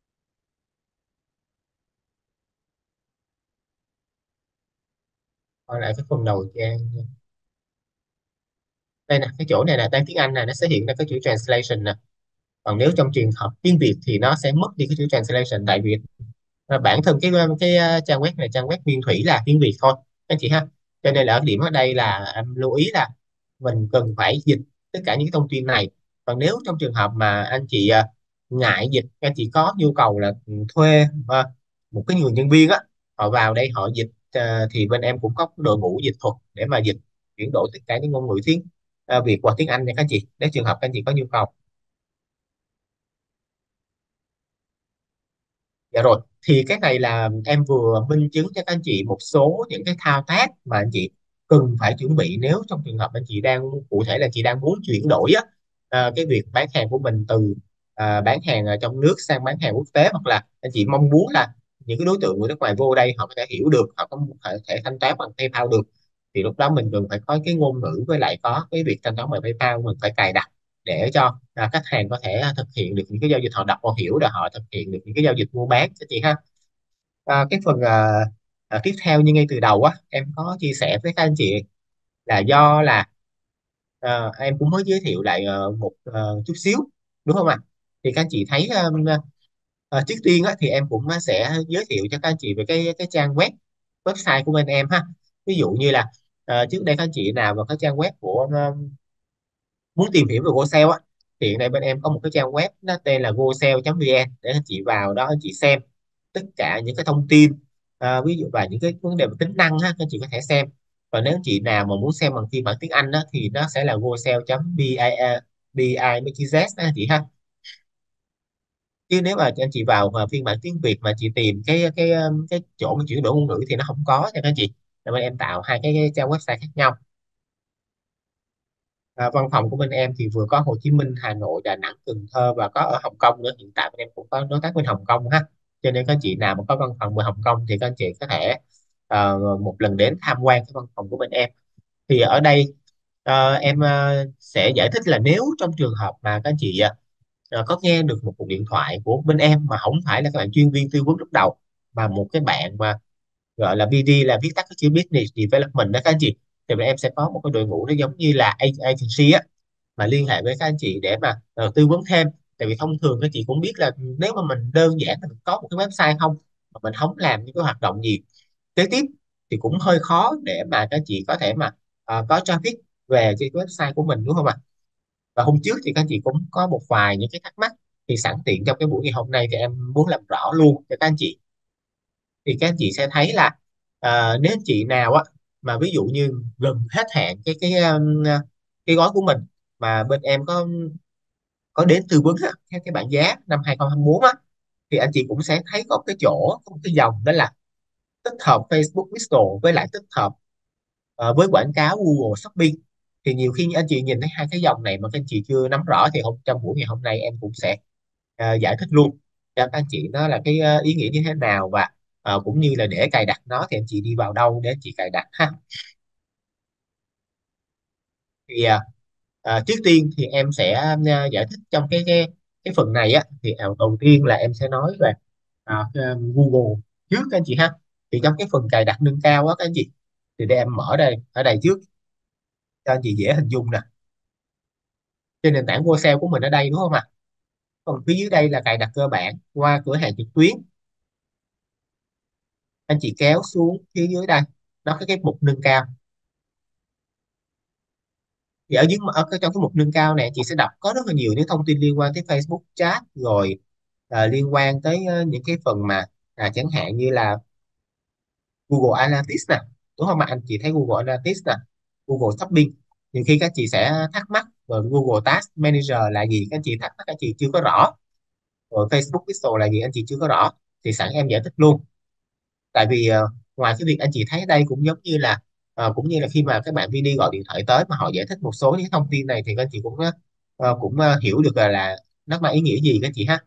coi lại cái phần đầu trang. Đây nè, cái chỗ này là đang tiếng Anh nè, nó sẽ hiện ra cái chữ translation nè. Còn nếu trong trường hợp tiếng Việt thì nó sẽ mất đi cái chữ translation, tại vì à, bản thân cái cái uh, trang web này trang web nguyên thủy là tiếng Việt thôi anh chị ha. Cho nên là ở điểm ở đây là em lưu ý là mình cần phải dịch tất cả những cái thông tin này. Còn nếu trong trường hợp mà anh chị uh, ngại dịch, anh chị có nhu cầu là ừ, thuê uh, một cái người nhân viên á, họ vào đây họ dịch, uh, thì bên em cũng có đội ngũ dịch thuật để mà dịch chuyển đổi tất cả những ngôn ngữ tiếng uh, Việt qua tiếng Anh nha các anh chị, nếu trường hợp các anh chị có nhu cầu. Dạ rồi, thì cái này là em vừa minh chứng cho các anh chị một số những cái thao tác mà anh chị cần phải chuẩn bị nếu trong trường hợp anh chị đang, cụ thể là chị đang muốn chuyển đổi á, à, cái việc bán hàng của mình từ à, bán hàng ở trong nước sang bán hàng quốc tế, hoặc là anh chị mong muốn là những cái đối tượng người nước ngoài vô đây họ có thể hiểu được, họ có thể, thể thanh toán bằng PayPal được, thì lúc đó mình cần phải có cái ngôn ngữ, với lại có cái việc thanh toán bằng PayPal mình phải cài đặt để cho à, khách hàng có thể à, thực hiện được những cái giao dịch, họ đọc họ hiểu để họ thực hiện được những cái giao dịch mua bán các chị ha. À, cái phần à, à, tiếp theo như ngay từ đầu á em có chia sẻ với các anh chị là do là à, em cũng mới giới thiệu lại ờ, một ờ, chút xíu, đúng không ạ? Thì các anh chị thấy um, ờ, trước tiên á, thì em cũng sẽ giới thiệu cho các anh chị về cái cái trang web, website của bên em ha. Ví dụ như là ờ, trước đây các anh chị nào mà có trang web của um, muốn tìm hiểu về GoSale á, thì hiện nay bên em có một cái trang web nó tên là gosale chấm vn, để anh chị vào đó anh chị xem tất cả những cái thông tin, à, ví dụ và những cái vấn đề về tính năng ha, các chị có thể xem. Và nếu chị nào mà muốn xem bằng phiên bản tiếng Anh á, thì nó sẽ là gosale chấm biz đó anh chị ha. Chứ nếu mà anh chị vào mà phiên bản tiếng Việt mà chị tìm cái cái um, cái chỗ mà chuyển đổi ngôn ngữ thì nó không có nha các chị. Nên bên em tạo hai cái, cái trang website khác nhau. À, văn phòng của bên em thì vừa có Hồ Chí Minh, Hà Nội, Đà Nẵng, Cần Thơ và có ở Hồng Kông nữa. Hiện tại bên em cũng có đối tác bên Hồng Kông ha. Cho nên các chị nào mà có văn phòng ở Hồng Kông thì các anh chị có thể ờ, một lần đến tham quan cái văn phòng của bên em. Thì ở đây ờ, em ờ, sẽ giải thích là nếu trong trường hợp mà các anh chị ờ, có nghe được một cuộc điện thoại của bên em mà không phải là các bạn chuyên viên tư vấn lúc đầu, mà một cái bạn mà gọi là bê đê, là viết tắt cái chữ Business Development đó các anh chị, thì bên em sẽ có một cái đội ngũ nó giống như là a- agency á, mà liên hệ với các anh chị để mà ờ, tư vấn thêm. Tại vì thông thường các chị cũng biết là nếu mà mình đơn giản mình có một cái website không, mà mình không làm những cái hoạt động gì kế tiếp, thì cũng hơi khó để mà các chị có thể mà ờ, có traffic về cái website của mình, đúng không ạ? Và hôm trước thì các chị cũng có một vài những cái thắc mắc, thì sẵn tiện trong cái buổi ngày hôm nay thì em muốn làm rõ luôn cho các anh chị. Thì các anh chị sẽ thấy là à, nếu anh chị nào á mà ví dụ như gần hết hạn cái cái um, cái gói của mình, mà bên em có có đến tư vấn á, cái cái bảng giá năm hai không hai bốn á, thì anh chị cũng sẽ thấy có cái chỗ, có một cái dòng đó là tích hợp Facebook Pixel với lại tích hợp ờ, với quảng cáo Google Shopping. Thì nhiều khi anh chị nhìn thấy hai cái dòng này mà các anh chị chưa nắm rõ, thì hôm trong buổi ngày hôm nay em cũng sẽ ờ, giải thích luôn cho các anh chị nó là cái ờ, ý nghĩa như thế nào, và ờ, cũng như là để cài đặt nó thì anh chị đi vào đâu để anh chị cài đặt ha. Thì ờ, ờ, trước tiên thì em sẽ ờ, giải thích trong cái cái cái phần này á, thì ờ, đầu tiên là em sẽ nói về ờ, ờ, Google trước các anh chị ha. Thì trong cái phần cài đặt nâng cao á các anh chị, thì để em mở đây ở đây trước cho anh chị dễ hình dung nè. Trên nền tảng Go Sale của mình ở đây, đúng không ạ? Còn phía dưới đây là cài đặt cơ bản qua cửa hàng trực tuyến. Anh chị kéo xuống phía dưới đây, nó có cái mục nâng cao. Thì ở dưới ở cái- trong cái mục nâng cao này chị sẽ đọc có rất là nhiều những thông tin liên quan tới Facebook chat, rồi à, liên quan tới ờ, những cái phần mà à, chẳng hạn như là Google Analytics nè, đúng không ạ? Anh chị thấy Google Analytics nè, Google Shopping. Nhiều khi các chị sẽ thắc mắc rồi Google Task Manager là gì, các chị thắc mắc các chị chưa có rõ, rồi Facebook Pixel là gì anh chị chưa có rõ, thì sẵn em giải thích luôn. Tại vì ờ, ngoài cái việc anh chị thấy đây cũng giống như là ờ, cũng như là khi mà các bạn vê đê gọi điện thoại tới mà họ giải thích một số những thông tin này, thì các anh chị cũng ờ, cũng ờ, hiểu được là, là nó mang ý nghĩa gì các chị ha.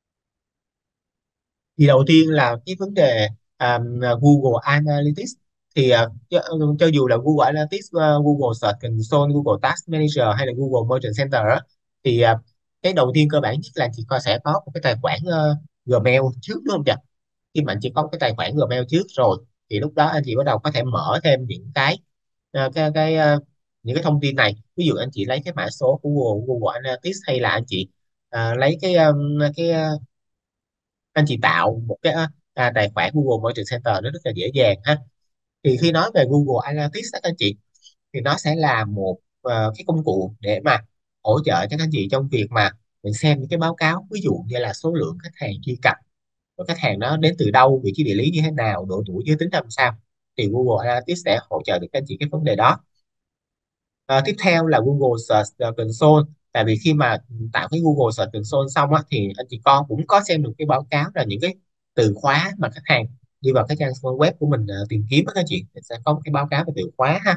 Thì đầu tiên là cái vấn đề à, Google Analytics. thì ờ, cho, cho dù là Google Analytics, ờ, Google Search Console, Google Task Manager hay là Google Merchant Center á, thì ờ, cái đầu tiên cơ bản nhất là chị coi sẽ có một cái tài khoản ờ, Gmail trước, đúng không chị? Khi mà anh chị có cái tài khoản Gmail trước rồi thì lúc đó anh chị bắt đầu có thể mở thêm những cái ờ, cái, cái ờ, những cái thông tin này. Ví dụ anh chị lấy cái mã số của Google, Google Analytics, hay là anh chị ờ, lấy cái um, cái ờ, anh chị tạo một cái ờ, à, tài khoản Google Merchant Center, nó rất là dễ dàng ha. Thì khi nói về Google Analytics các anh chị, thì nó sẽ là một ờ, cái công cụ để mà hỗ trợ cho các anh chị trong việc mà mình xem những cái báo cáo, ví dụ như là số lượng khách hàng truy cập, rồi khách hàng nó đến từ đâu, vị trí địa lý như thế nào, độ tuổi, giới tính làm sao, thì Google Analytics sẽ hỗ trợ được các anh chị cái vấn đề đó. Ờ, tiếp theo là Google Search ờ, Console. Tại vì khi mà tạo cái Google Search Console xong á, thì anh chị con cũng có xem được cái báo cáo là những cái từ khóa mà khách hàng đi vào cái trang web của mình ờ, tìm kiếm á các chị, thì sẽ có một cái báo cáo về từ khóa ha.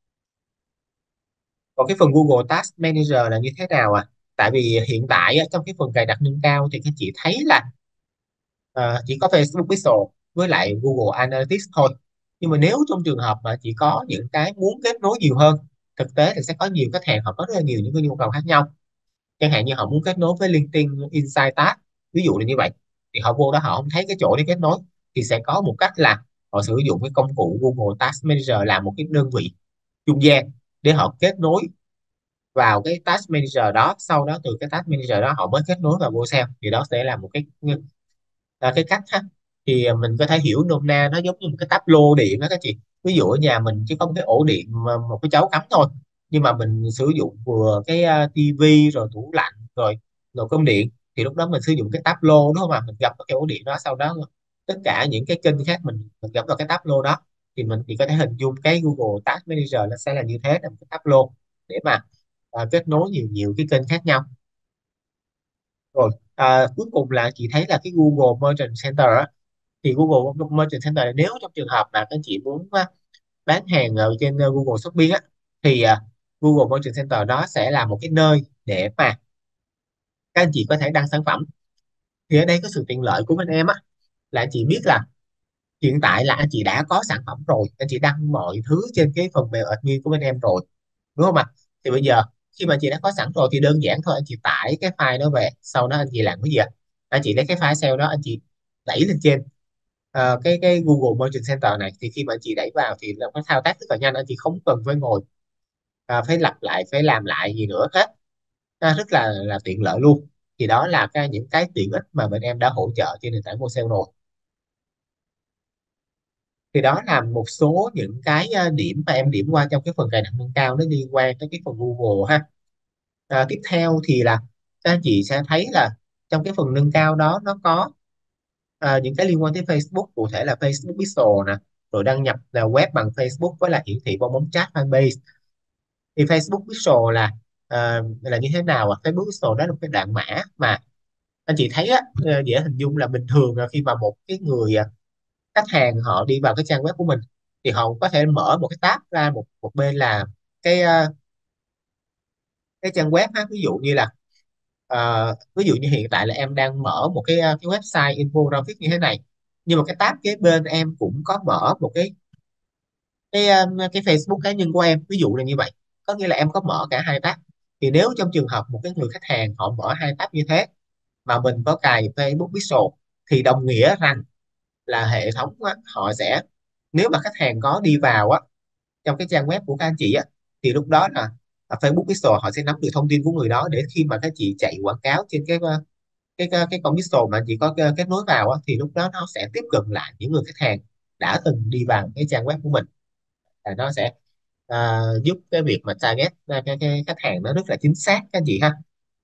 Còn cái phần Google Task Manager là như thế nào à? Tại vì hiện tại á, trong cái phần cài đặt nâng cao thì các chị thấy là ờ, chỉ có Facebook Pixel với lại Google Analytics thôi. Nhưng mà nếu trong trường hợp mà chị có những cái muốn kết nối nhiều hơn, thực tế thì sẽ có nhiều khách hàng họ có rất là nhiều những cái nhu cầu khác nhau. Chẳng hạn như họ muốn kết nối với LinkedIn Insight Task, ví dụ là như vậy, thì họ vô đó họ không thấy cái chỗ để kết nối, thì sẽ có một cách là họ sử dụng cái công cụ Google Task Manager làm một cái đơn vị trung gian để họ kết nối vào cái Task Manager đó. Sau đó từ cái Task Manager đó họ mới kết nối vào vô sale, thì đó sẽ là một cái là cái cách ha. Thì à, mình có thể hiểu nôm na nó giống như một cái táp lô điện đó các chị. Ví dụ ở nhà mình chỉ có một cái ổ điện mà một cái chấu cắm thôi, nhưng mà mình sử dụng vừa cái uh, tivi rồi tủ lạnh rồi nồi cơm điện, thì lúc đó mình sử dụng cái táp lô đúng không ạ? Mình gập vào cái ổ điện đó, sau đó tất cả những cái kênh khác mình, mình gập vào cái táp lô đó. Thì mình chỉ có thể hình dung cái Google Task Manager nó sẽ là như thế, là một cái táp lô để mà à, kết nối nhiều nhiều cái kênh khác nhau. Rồi à, cuối cùng là chị thấy là cái Google Merchant Center á. Thì Google Merchant Center là nếu trong trường hợp mà các anh chị muốn à, bán hàng ở trên à, Google Shopping á, thì à, Google Merchant Center đó sẽ là một cái nơi để mà các anh chị có thể đăng sản phẩm. Thì ở đây có sự tiện lợi của bên em á, là anh chị biết là hiện tại là anh chị đã có sản phẩm rồi, anh chị đăng mọi thứ trên cái phần mềm admin của bên em rồi, đúng không ạ? Thì bây giờ khi mà chị đã có sẵn rồi thì đơn giản thôi, anh chị tải cái file đó về, sau đó anh chị làm cái gì ạ? Anh chị lấy cái file Excel đó, anh chị đẩy lên trên ờ, cái cái Google Merchant Center này. Thì khi mà anh chị đẩy vào thì là cái thao tác rất là nhanh, anh chị không cần phải ngồi à, phải lặp lại, phải làm lại gì nữa hết. À, rất là là tiện lợi luôn. Thì đó là cái những cái tiện ích mà bên em đã hỗ trợ trên nền tảng Mosale rồi. Thì đó là một số những cái ờ, điểm mà em điểm qua trong cái phần cài đặt nâng cao, nó liên quan tới cái phần Google ha. À, tiếp theo thì là các anh chị sẽ thấy là trong cái phần nâng cao đó nó có à, những cái liên quan tới Facebook, cụ thể là Facebook Pixel nè, rồi đăng nhập là web bằng Facebook với lại hiển thị bong bóng chat fanpage. Thì Facebook Pixel là à, là như thế nào ạ? Facebook Pixel đó là một cái đoạn mã mà anh chị thấy á, ờ, dễ hình dung là bình thường là khi mà một cái người à, khách hàng họ đi vào cái trang web của mình, thì họ có thể mở một cái tab ra, một một bên là cái ờ, cái trang web ha. Ví dụ như là ờ, ví dụ như hiện tại là em đang mở một cái ờ, cái website infographic như thế này, nhưng mà cái tab kế bên em cũng có mở một cái cái ờ, cái Facebook cá nhân của em, ví dụ là như vậy. Có nghĩa là em có mở cả hai tab. Thì nếu trong trường hợp một cái người khách hàng họ mở hai tab như thế, mà mình có cài Facebook Pixel, thì đồng nghĩa rằng là hệ thống á, họ sẽ, nếu mà khách hàng có đi vào á trong cái trang web của các anh chị á, thì lúc đó là à, Facebook Pixel họ sẽ nắm được thông tin của người đó, để khi mà các chị chạy quảng cáo trên cái ờ, cái cái, cái con Pixel mà chị có ờ, kết nối vào á, thì lúc đó nó sẽ tiếp cận lại những người khách hàng đã từng đi vào cái trang web của mình. Và nó sẽ à, giúp cái việc mà target à, cái, cái khách hàng nó rất là chính xác các anh chị ha.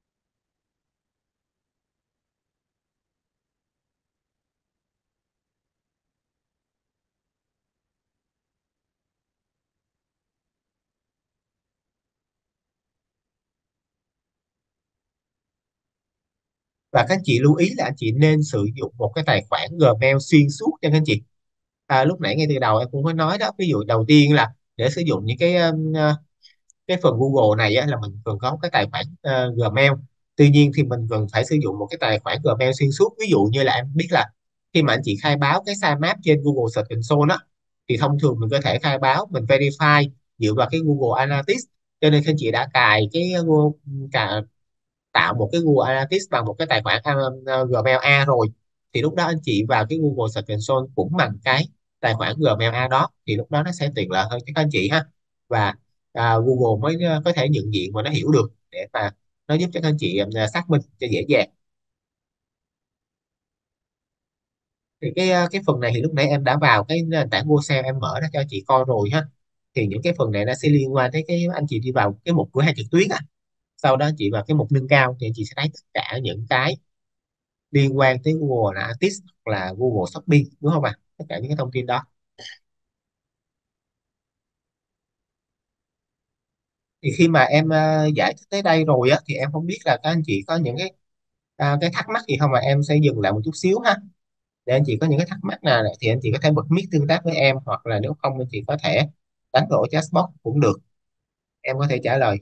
Và các anh chị lưu ý là anh chị nên sử dụng một cái tài khoản Gmail xuyên suốt cho các anh chị. À, lúc nãy ngay từ đầu em cũng có nói đó, ví dụ đầu tiên là để sử dụng những cái um, uh, cái phần Google này á, là mình cần có một cái tài khoản uh, Gmail. Tuy nhiên thì mình cần phải sử dụng một cái tài khoản Gmail xuyên suốt. Ví dụ như là em biết là khi mà anh chị khai báo cái sitemap trên Google Search Console á, thì thông thường mình có thể khai báo, mình verify dựa vào cái Google Analytics. Cho nên khi anh chị đã cài cái Google, cà, tạo một cái Google Analytics bằng một cái tài khoản uh, Gmail A rồi, thì lúc đó anh chị vào cái Google Search Console cũng bằng cái tài khoản Gmail A đó, thì lúc đó nó sẽ tiện lợi hơn cho các anh chị ha. Và à, Google mới uh, có thể nhận diện và nó hiểu được để mà nó giúp cho các anh chị uh, xác minh cho dễ dàng. Thì cái uh, cái phần này thì lúc nãy em đã vào cái nền tảng Google Sale em mở ra cho chị coi rồi ha. Thì những cái phần này nó sẽ liên quan tới cái anh chị đi vào cái mục cửa hàng trực tuyến á, sau đó chị vào cái mục nâng cao thì chị sẽ thấy tất cả những cái liên quan tới Google Analytics hoặc là Google Shopping, đúng không ạ? Tất cả những cái thông tin đó. Thì khi mà em ờ, giải thích tới đây rồi á thì em không biết là các anh chị có những cái à, cái thắc mắc gì không, mà em sẽ dừng lại một chút xíu ha. Để anh chị có những cái thắc mắc nào thì anh chị có thể bật mic tương tác với em, hoặc là nếu không anh chị có thể đánh vào chatbox cũng được, em có thể trả lời.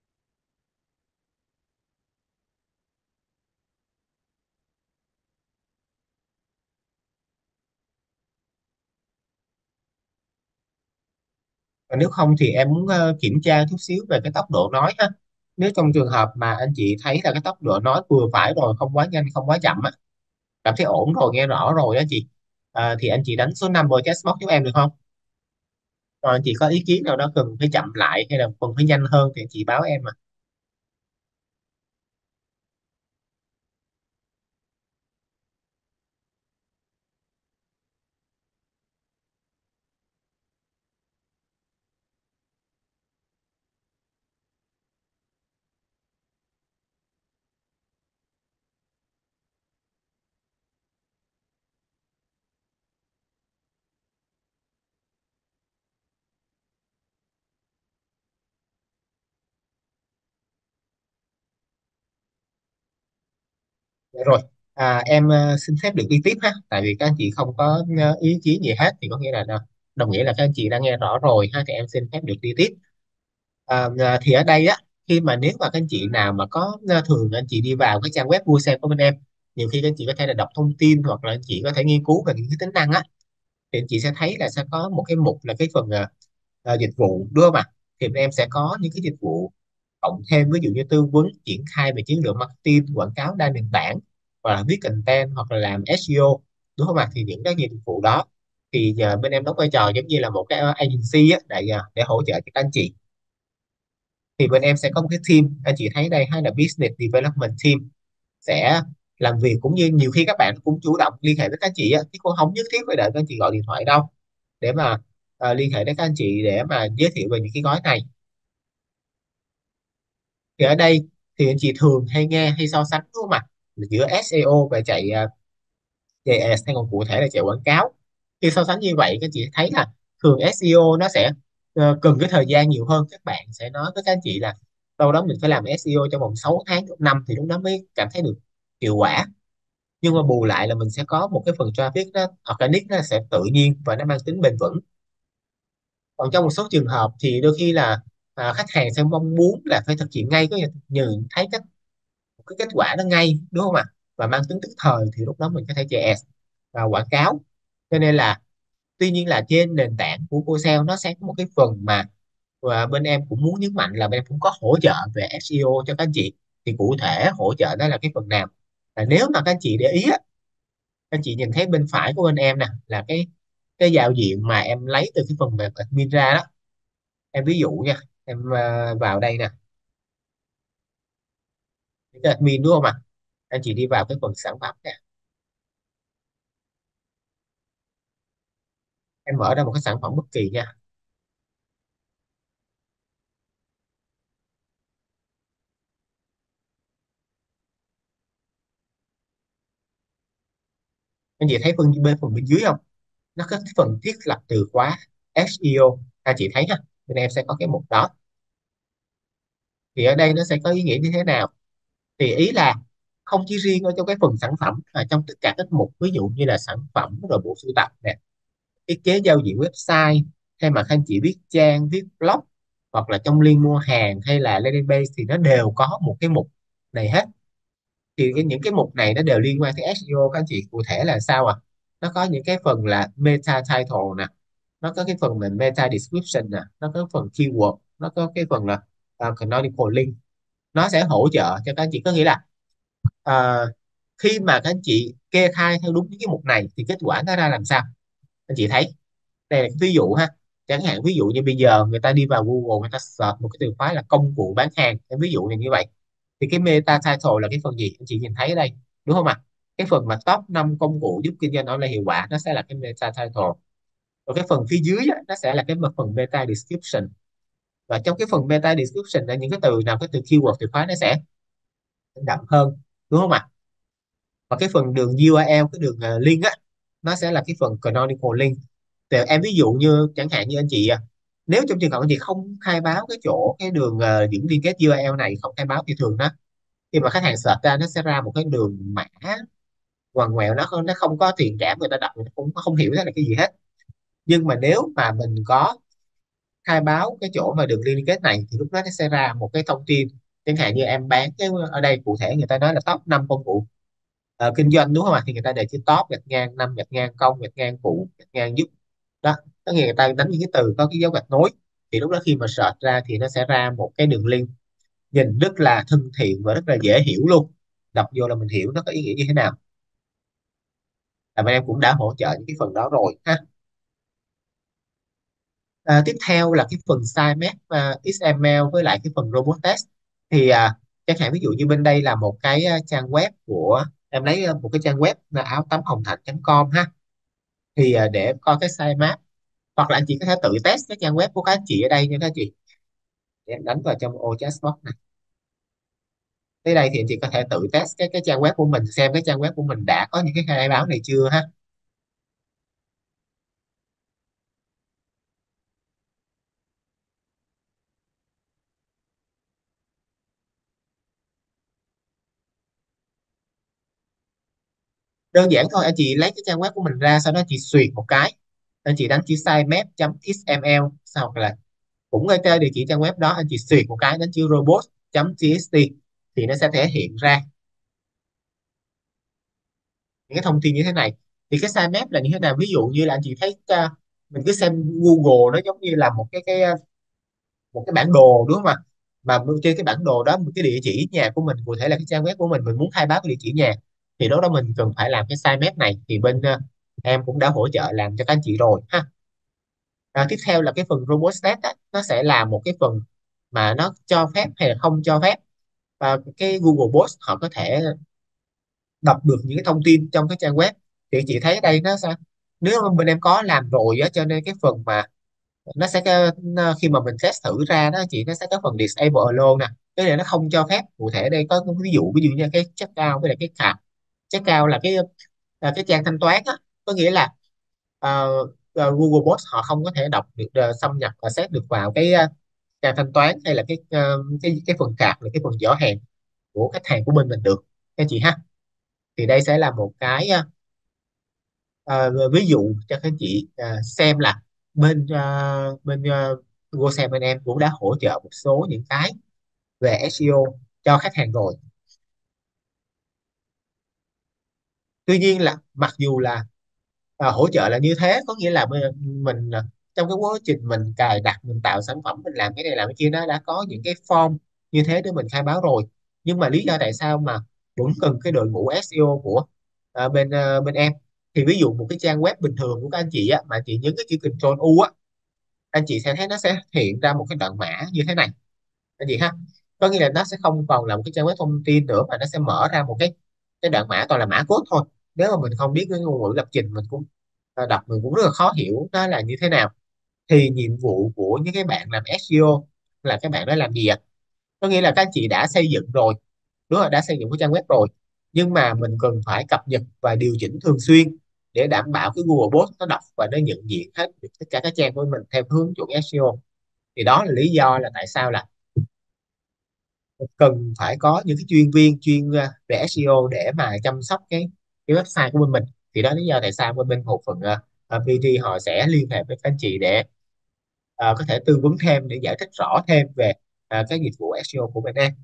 Và nếu không thì em muốn ờ, kiểm tra chút xíu về cái tốc độ nói ha. Nếu trong trường hợp mà anh chị thấy là cái tốc độ nói vừa phải rồi, không quá nhanh không quá chậm á, cảm thấy ổn rồi, nghe rõ rồi á chị, à, thì anh chị đánh số năm vào chatbox giúp em được không? Còn anh chị có ý kiến nào đó cần phải chậm lại hay là cần phải nhanh hơn thì anh chị báo em mà. Dạ rồi, à, em ờ, xin phép được đi tiếp ha, tại vì các anh chị không có ờ, ý kiến gì hết thì có nghĩa là ờ, đồng nghĩa là các anh chị đã nghe rõ rồi ha, thì em xin phép được đi tiếp. À, à, thì ở đây á, khi mà nếu mà các anh chị nào mà có ờ, thường anh chị đi vào cái trang web vui xe của bên em, nhiều khi các anh chị có thể là đọc thông tin hoặc là anh chị có thể nghiên cứu về những cái tính năng á, thì anh chị sẽ thấy là sẽ có một cái mục là cái phần ờ, ờ, dịch vụ, đúng không ạ? Thì bên em sẽ có những cái dịch vụ cộng thêm, ví dụ như tư vấn triển khai về chiến lược marketing, quảng cáo đa nền tảng, hoặc là viết content, hoặc là làm ét e o, đúng không ạ? Thì những cái dịch vụ đó thì giờ bên em đóng vai trò giống như là một cái ờ, agency á, để ờ, để hỗ trợ cho các anh chị. Thì bên em sẽ có một cái team, anh chị thấy đây, hay là business development team, sẽ làm việc, cũng như nhiều khi các bạn cũng chủ động liên hệ với các anh chị á, chứ cũng không nhất thiết phải đợi các anh chị gọi điện thoại đâu, để mà ờ, liên hệ với các anh chị để mà giới thiệu về những cái gói này. Thì ở đây thì anh chị thường hay nghe hay so sánh, đúng không ạ, giữa ét e o và chạy ờ, chạy ads, hay còn cụ thể là chạy quảng cáo. Khi so sánh như vậy các chị thấy là thường ét e o nó sẽ ờ, cần cái thời gian nhiều hơn. Các bạn sẽ nói với các anh chị là đâu đó mình phải làm ét e o trong vòng sáu tháng một năm thì lúc đó mới cảm thấy được hiệu quả. Nhưng mà bù lại là mình sẽ có một cái phần traffic nó organic, nó sẽ tự nhiên và nó mang tính bền vững. Còn trong một số trường hợp thì đôi khi là à, khách hàng sẽ mong muốn là phải thực hiện ngay, có như thấy cái cái kết quả nó ngay, đúng không ạ, và mang tính tức thời, thì lúc đó mình có thể chạy ads và quảng cáo. Cho nên là tuy nhiên là trên nền tảng của cô sale nó sẽ có một cái phần mà và bên em cũng muốn nhấn mạnh là bên em cũng có hỗ trợ về ét e o cho các anh chị. Thì cụ thể hỗ trợ đó là cái phần nào, là nếu mà các anh chị để ý á, các anh chị nhìn thấy bên phải của bên em nè, là cái cái giao diện mà em lấy từ cái phần mềm admin ra đó. Em ví dụ nha, em ờ, vào đây nè, cái admin đúng không ạ? Anh chị đi vào cái phần sản phẩm nè, em mở ra một cái sản phẩm bất kỳ nha. Anh chị thấy phần bên phần bên dưới không, nó có cái phần thiết lập từ khóa ét e o, anh chị thấy ha, bên em sẽ có cái mục đó. Thì ở đây nó sẽ có ý nghĩa như thế nào, thì ý là không chỉ riêng ở trong cái phần sản phẩm, mà trong tất cả các mục, ví dụ như là sản phẩm rồi bộ sưu tập nè, thiết kế giao diện website, hay mà anh chị viết trang viết blog, hoặc là trong link mua hàng hay là landing page, thì nó đều có một cái mục này hết. Thì cái, những cái mục này nó đều liên quan tới ét e o. Các anh chị cụ thể là sao à, nó có những cái phần là meta title nè, nó có cái phần là meta description nè, nó có phần keyword, nó có cái phần là uh, canonical link. Nó sẽ hỗ trợ cho các anh chị, có nghĩa là ờ, khi mà các anh chị kê khai theo đúng những cái mục này thì kết quả nó ra làm sao anh chị thấy. Đây là cái ví dụ ha. Chẳng hạn ví dụ như bây giờ người ta đi vào Google, người ta search một cái từ khóa là công cụ bán hàng, cái ví dụ là như vậy, thì cái meta title là cái phần gì anh chị nhìn thấy ở đây, đúng không ạ? Cái phần mà top năm công cụ giúp kinh doanh online hiệu quả nó sẽ là cái meta title. Rồi cái phần phía dưới á, nó sẽ là cái phần meta description. Và trong cái phần meta description là những cái từ nào, cái từ keyword, từ khóa nó sẽ đậm hơn, đúng không ạ? Và cái phần đường u rờ lờ, cái đường ờ, link á, nó sẽ là cái phần canonical link. Thì em ví dụ như chẳng hạn như anh chị à, nếu trong trường hợp anh chị không khai báo cái chỗ cái đường ờ, những liên kết u rờ lờ này, không khai báo thì thường đó, khi mà khách hàng search ra nó sẽ ra một cái đường mã ngoằn ngoèo, nó không nó không có tiền trả, người ta đọc người ta cũng không hiểu đó là cái gì hết. Nhưng mà nếu mà mình có khai báo cái chỗ mà đường liên kết này thì lúc đó nó sẽ ra một cái thông tin, chẳng hạn như em bán cái, ở đây cụ thể người ta nói là top năm công cụ ờ, kinh doanh, đúng không ạ? Thì người ta để chữ top gạch ngang, năm gạch ngang, công gạch ngang, phụ gạch ngang, giúp. Đó, có nghĩa người ta đánh những cái từ có cái dấu gạch nối, thì lúc đó khi mà search ra thì nó sẽ ra một cái đường link nhìn rất là thân thiện và rất là dễ hiểu luôn. Đọc vô là mình hiểu nó có ý nghĩa như thế nào. Là bên em cũng đã hỗ trợ những cái phần đó rồi ha. À, tiếp theo là cái phần sitemap uh, ích em eo với lại cái phần robot test. Thì à, chẳng hạn ví dụ như bên đây là một cái à, trang web của em, lấy à, một cái trang web là áo tắm hồng thạch chấm com ha. Thì à, để coi cái sitemap, hoặc là anh chị có thể tự test cái trang web của các anh chị ở đây nha các anh chị. Để em đánh vào trong ô chatbox này, tới đây thì anh chị có thể tự test cái cái trang web của mình, xem cái trang web của mình đã có những cái khai báo này chưa ha. Đơn giản thôi, anh chị lấy cái trang web của mình ra, sau đó chị xuyệt một cái, anh chị đánh chữ sitemap.xml, sau hoặc là cũng ngay trên địa chỉ trang web đó anh chị xuyệt một cái đánh chữ robot.txt thì nó sẽ thể hiện ra những cái thông tin như thế này. Thì cái sitemap là như thế nào, ví dụ như là anh chị thấy uh, mình cứ xem Google nó giống như là một cái cái uh, một cái bản đồ, đúng không ạ? Mà trên cái bản đồ đó một cái địa chỉ nhà của mình, cụ thể là cái trang web của mình mình muốn khai báo cái địa chỉ nhà, thì đó đó mình cần phải làm cái sitemap này, thì bên uh, em cũng đã hỗ trợ làm cho các anh chị rồi ha. À, tiếp theo là cái phần robot test á, nó sẽ là một cái phần mà nó cho phép hay là không cho phép và cái Google Bot họ có thể đọc được những cái thông tin trong cái trang web. Thì chị thấy ở đây nó sẽ, nếu mà bên em có làm rồi á, cho nên cái phần mà nó sẽ có- nó, khi mà mình test thử ra đó chị, nó sẽ có phần disable alone nè, cái này nó không cho phép. Cụ thể đây có cái ví dụ, ví dụ như cái checkout với lại cái card. Checkout là cái là cái trang thanh toán á, có nghĩa là ờ, ờ, Google Bot họ không có thể đọc được, ờ, xâm nhập và xét được vào cái ờ, trang thanh toán hay là cái ờ, cái cái phần card là cái phần giỏ hàng của khách hàng của bên mình được các chị ha. Thì đây sẽ là một cái ờ, ờ, ví dụ cho các chị ờ, xem là bên ờ, bên uh, GoSale bên em cũng đã hỗ trợ một số những cái về ét e o cho khách hàng rồi. Tuy nhiên là mặc dù là ờ, hỗ trợ là như thế, có nghĩa là mình, mình ờ, trong cái quá trình mình cài đặt, mình tạo sản phẩm, mình làm cái này làm cái kia, nó đã có những cái form như thế để mình khai báo rồi. Nhưng mà lý do tại sao mà vẫn cần cái đội ngũ ét e o của ờ, bên ờ, bên em, thì ví dụ một cái trang web bình thường của các anh chị á, mà chị nhấn cái chữ Ctrl U á, anh chị sẽ thấy nó sẽ hiện ra một cái đoạn mã như thế này anh chị ha. Có nghĩa là nó sẽ không còn là một cái trang web thông tin nữa, mà nó sẽ mở ra một cái cái đoạn mã toàn là mã code thôi. Nếu mà mình không biết cái ngôn ngữ lập trình, mình cũng ờ, đọc mình cũng rất là khó hiểu nó là như thế nào. Thì nhiệm vụ của những cái bạn làm ét e o là các bạn đó làm gì ạ? Có nghĩa là các chị đã xây dựng rồi, đúng rồi, đã xây dựng cái trang web rồi, nhưng mà mình cần phải cập nhật và điều chỉnh thường xuyên để đảm bảo cái Google Bot nó đọc và nó nhận diện hết được tất cả các trang của mình theo hướng chuẩn ét e o. Thì đó là lý do là tại sao là cần phải có những cái chuyên viên chuyên ờ, về ét e o để mà chăm sóc cái cái website của bên mình. Thì đó là lý do tại sao bên bên bộ phận uh, pê tê họ sẽ liên hệ với các anh chị để ờ, có thể tư vấn thêm, để giải thích rõ thêm về ờ, cái dịch vụ ét e o của bên em.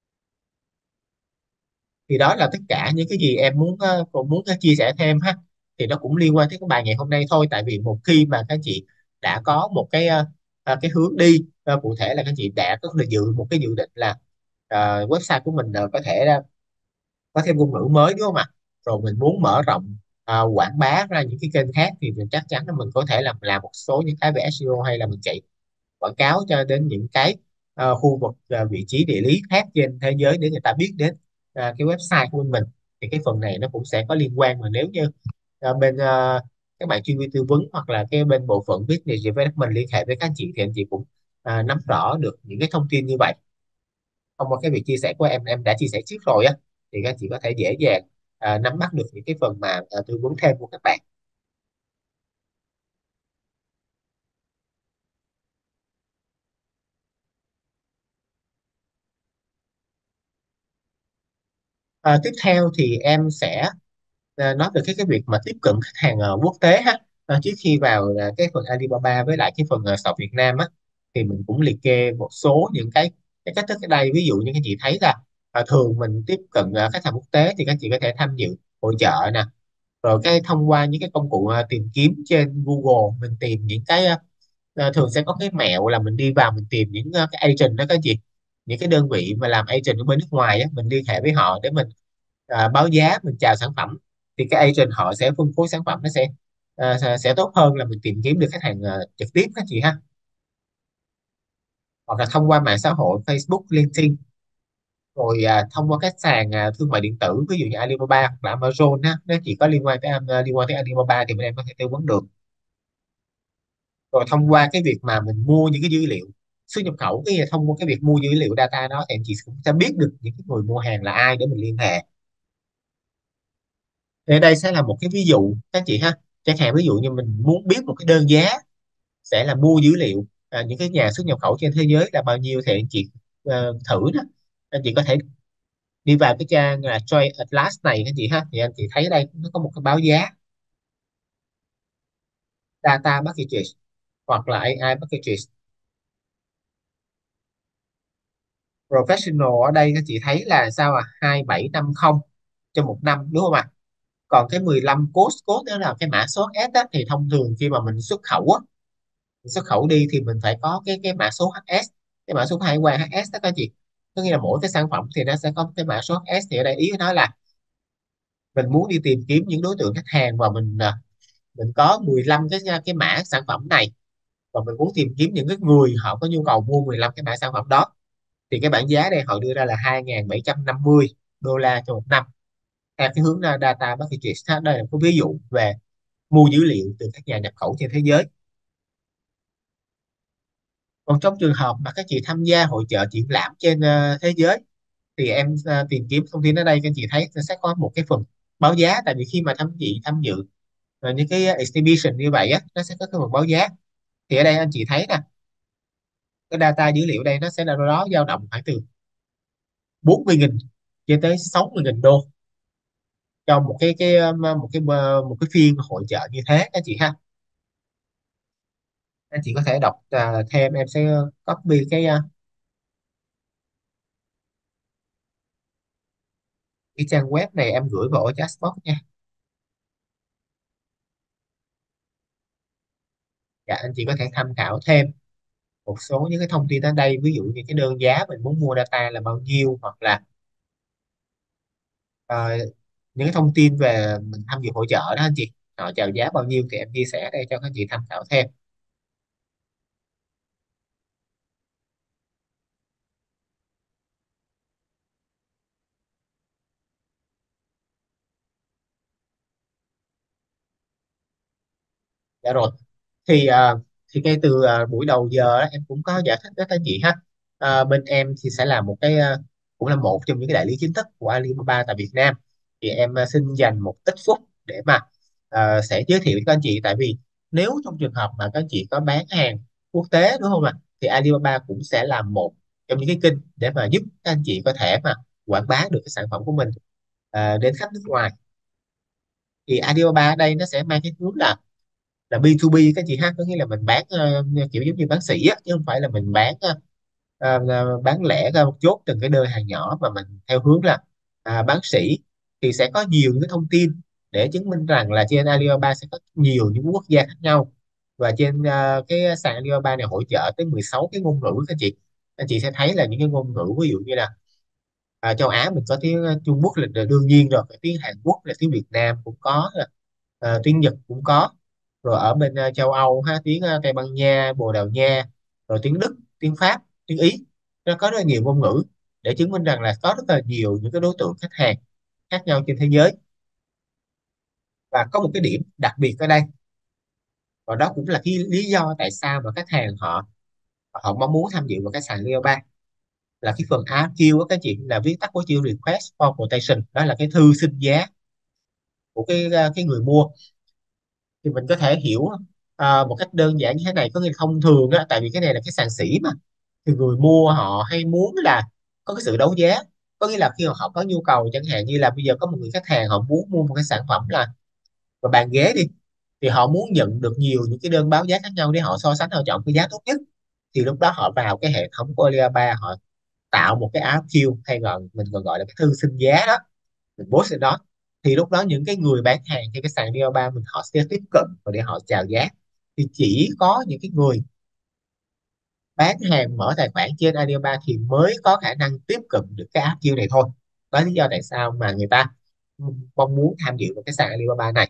Thì đó là tất cả những cái gì em muốn ờ, cũng muốn chia sẻ thêm ha. thì nó cũng liên quan tới cái bài ngày hôm nay thôi. Tại vì một khi mà các anh chị đã có một cái ờ, ờ, cái hướng đi ờ, cụ thể, là các anh chị đã có dự một cái dự định là ờ, website của mình ờ, có thể ờ, có thêm ngôn ngữ mới, đúng không ạ? Rồi mình muốn mở rộng ờ, quảng bá ra những cái kênh khác, thì mình chắc chắn là mình có thể làm làm một số những cái về ét i ô, hay là mình chạy quảng cáo cho đến những cái ờ, khu vực ờ, vị trí địa lý khác trên thế giới để người ta biết đến ờ, cái website của bên mình. Thì cái phần này nó cũng sẽ có liên quan, mà nếu như ờ, bên ờ, các bạn chuyên viên tư vấn hoặc là cái bên bộ phận business development liên hệ với các anh chị, thì anh chị cũng ờ, nắm rõ được những cái thông tin như vậy. Thông qua cái việc chia sẻ của em em đã chia sẻ trước rồi á, thì các anh chị có thể dễ dàng ờ, nắm bắt được những cái phần mà ờ, tư vấn thêm của các bạn. Ờ, tiếp theo thì em sẽ ờ, nói về cái cái việc mà tiếp cận khách hàng ờ, quốc tế ha. Ờ, trước khi vào ờ, cái phần Alibaba với lại cái phần uh, shop Việt Nam á, thì mình cũng liệt kê một số những cái cái cách thức ở đây. Ví dụ như các chị thấy là ờ, thường mình tiếp cận ờ, khách hàng quốc tế thì các chị có thể tham dự hội chợ nè, rồi cái thông qua những cái công cụ ờ, tìm kiếm trên Google, mình tìm những cái ờ, ờ, thường sẽ có cái mẹo là mình đi vào mình tìm những ờ, cái agent đó các chị, những cái đơn vị mà làm agent ở bên nước ngoài á, mình liên hệ với họ để mình à, báo giá, mình chào sản phẩm. Thì cái agent họ sẽ phân phối sản phẩm, nó sẽ à, sẽ, sẽ tốt hơn là mình tìm kiếm được khách hàng à, trực tiếp các chị ha. Hoặc là thông qua mạng xã hội Facebook, LinkedIn, rồi à, thông qua các sàn à, thương mại điện tử, ví dụ như Alibaba hoặc là Amazon ha. Nếu chỉ có liên quan tới à, liên quan tới Alibaba thì bên em có thể tư vấn được. Rồi thông qua cái việc mà mình mua những cái dữ liệu xuất nhập khẩu, cái thông qua cái việc mua dữ liệu data đó, thì em chị cũng sẽ biết được những cái người mua hàng là ai để mình liên hệ. Thì đây sẽ là một cái ví dụ các chị ha. Chẳng hạn ví dụ như mình muốn biết một cái đơn giá, sẽ là mua dữ liệu à, những cái nhà xuất nhập khẩu trên thế giới là bao nhiêu, thì anh chị ờ, thử đó. Anh chị có thể đi vào cái trang là Trade Atlas này các chị ha, thì anh chị thấy đây nó có một cái báo giá data packages hoặc là a i packages. Professional ở đây các chị thấy là sao à, hai bảy năm không cho một năm, đúng không ạ? Còn cái mười lăm code code đó là cái mã số S á, thì thông thường khi mà mình xuất khẩu á, xuất khẩu đi thì mình phải có cái cái mã số hát ét, cái mã số hải quan hát ét đó các chị. Có nghĩa là mỗi cái sản phẩm thì nó sẽ có cái mã số hát ét. Thì ở đây ý của nó là mình muốn đi tìm kiếm những đối tượng khách hàng, và mình à, mình có mười lăm cái cái mã sản phẩm này, và mình muốn tìm kiếm những cái người họ có nhu cầu mua mười lăm cái mã sản phẩm đó. Thì cái bảng giá đây họ đưa ra là hai nghìn bảy trăm năm mươi đô la cho một năm, theo cái hướng là data packages đó. Đây là một ví dụ về mua dữ liệu từ các nhà nhập khẩu trên thế giới. Còn trong trường hợp mà các chị tham gia hội chợ triển lãm trên ờ, thế giới, thì em ờ, tìm kiếm thông tin ở đây, các chị thấy sẽ có một cái phần báo giá. Tại vì khi mà tham chị tham dự ờ, những cái exhibition như vậy á, nó sẽ có cái phần báo giá. Thì ở đây anh chị thấy nè, cái data dữ liệu đây nó sẽ là đâu đó dao động khoảng từ bốn mươi nghìn cho tới sáu mươi nghìn đô cho một cái cái um, một cái ờ, một cái phiên hội chợ như thế các chị ha. Anh chị có thể đọc ờ, thêm, em sẽ copy cái ờ, cái trang web này em gửi vào chatbox nha. Dạ, anh chị có thể tham khảo thêm một số những cái thông tin ở đây, ví dụ như cái đơn giá mình muốn mua data là bao nhiêu, hoặc là ờ, những cái thông tin về mình tham dự hội chợ đó anh chị, họ chào giá bao nhiêu, thì em chia sẻ đây cho các anh chị tham khảo thêm. Dạ rồi, thì à, thì ngay từ à, buổi đầu giờ á, em cũng có giải thích với các anh chị ha. À, bên em thì sẽ là một cái à, cũng là một trong những cái đại lý chính thức của Alibaba tại Việt Nam. Thì em à, xin dành một ít phút để mà à, sẽ giới thiệu với các anh chị. Tại vì nếu trong trường hợp mà các anh chị có bán hàng quốc tế, đúng không ạ, thì Alibaba cũng sẽ là một trong những cái kênh để mà giúp các anh chị có thể mà quảng bá được cái sản phẩm của mình à, đến khách nước ngoài. Thì Alibaba ở đây nó sẽ mang cái hướng là là bê hai bê các chị ha, có nghĩa là mình bán ờ, kiểu giống như bán sỉ á, chứ không phải là mình bán ờ, ờ, ờ, bán lẻ ờ, chốt từng cái đơn hàng nhỏ, mà mình theo hướng là à, bán sỉ. Thì sẽ có nhiều những cái thông tin để chứng minh rằng là trên Alibaba sẽ có nhiều những quốc gia khác nhau, và trên ờ, cái sàn Alibaba này hỗ trợ tới mười sáu cái ngôn ngữ các chị. Anh chị sẽ thấy là những cái ngôn ngữ ví dụ như là à, châu Á mình có tiếng ờ, Trung Quốc là là đương nhiên rồi, cái tiếng Hàn Quốc, là tiếng Việt Nam cũng có, ờ, tiếng Nhật cũng có, rồi ở bên ờ, châu Âu ha, tiếng ờ, Tây Ban Nha, Bồ Đào Nha, rồi tiếng Đức, tiếng Pháp, tiếng Ý. Nó có rất là nhiều ngôn ngữ để chứng minh rằng là có rất là nhiều những cái đối tượng khách hàng khác nhau trên thế giới. Và có một cái điểm đặc biệt ở đây, và đó cũng là cái lý do tại sao mà khách hàng họ họ mong muốn tham dự vào cái sàn Alibaba, là cái phần a kiu á các chị, là viết tắt của chữ Request for Quotation, đó là cái thư xin giá của cái ờ, cái người mua. Thì mình có thể hiểu ờ, một cách đơn giản như thế này, có nghĩa là thông thường á, tại vì cái này là cái sàn sỉ mà, thì người mua họ hay muốn là có cái sự đấu giá. Có nghĩa là khi mà họ có nhu cầu, chẳng hạn như là bây giờ có một người khách hàng họ muốn mua một cái sản phẩm là và bàn ghế đi, thì họ muốn nhận được nhiều những cái đơn báo giá khác nhau để họ so sánh, họ chọn cái giá tốt nhất. Thì lúc đó họ vào cái hệ thống của Alibaba, họ tạo một cái a kiu, hay gọi mình còn gọi là cái thư xin giá đó, mình post lên đó. Thì lúc đó những cái người bán hàng trên cái sàn Alibaba mình, họ sẽ tiếp cận và để họ chào giá. Thì chỉ có những cái người bán hàng mở tài khoản trên Alibaba thì mới có khả năng tiếp cận được cái app chiêu này thôi. Đó là lý do tại sao mà người ta mong muốn tham dự vào cái sàn Alibaba này.